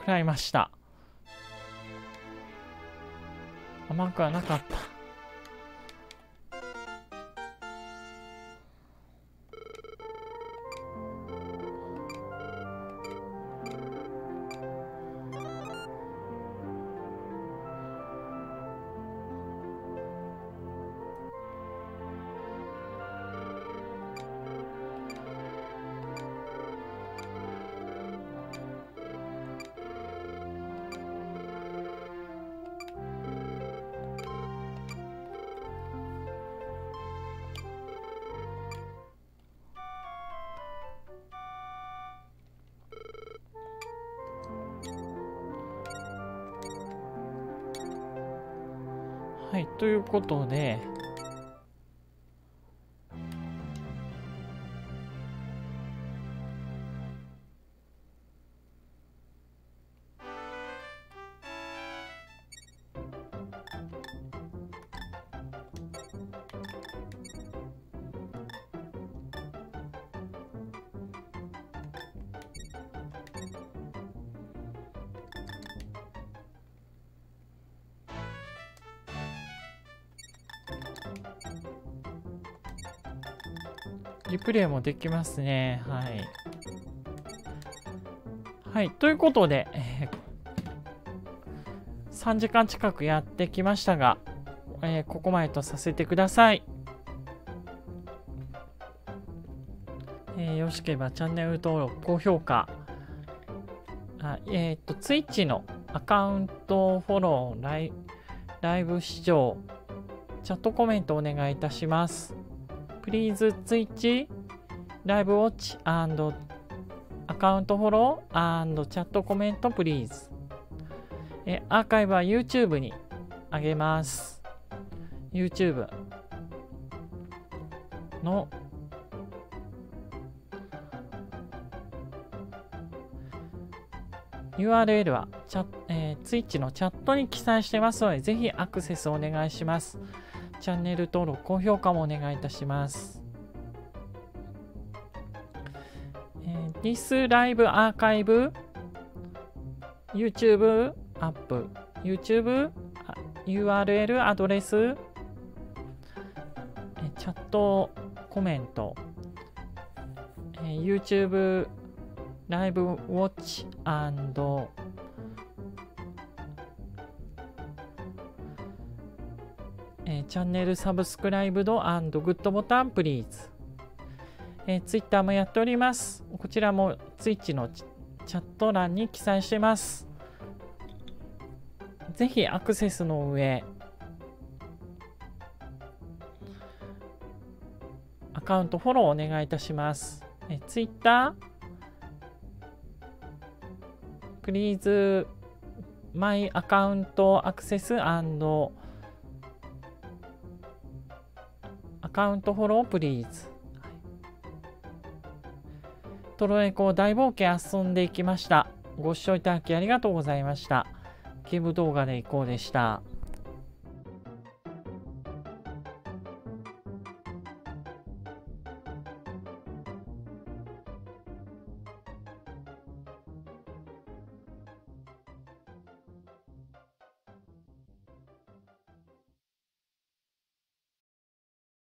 食らいました。甘くはなかった。はい、ということで、リプレイもできますね。はい。はい。ということで、えー、さんじかん近くやってきましたが、えー、ここまでとさせてください。えー、よろしければチャンネル登録、高評価、あえっと、Twitch のアカウントフォロー、ライライブ視聴、チャットコメントお願いいたします。Please Twitch Live Watch and アカウントフォロー and チャットコメント Please。えアーカイブは YouTube にあげます。YouTube のユーアールエル はチャ、えー、Twitch のチャットに記載してますので、ぜひアクセスお願いします。チャンネル登録、高評価もお願いいたします。えー、This Live Archive YouTube アップ YouTube ユーアールエル アドレス、えチャットコメント、えー、YouTube ライブウォッチ&えー、チャンネルサブスクライブド&グッドボタンプリーズ。えー、ツイッターもやっております。こちらもツイッチのチャット欄に記載してます。ぜひアクセスの上、アカウントフォローお願いいたします。えー、ツイッターPlease my account access and アカウントフォロー Please。トロエコ大冒険遊んでいきました。ご視聴いただきありがとうございました。ゲーム動画でいこうでした。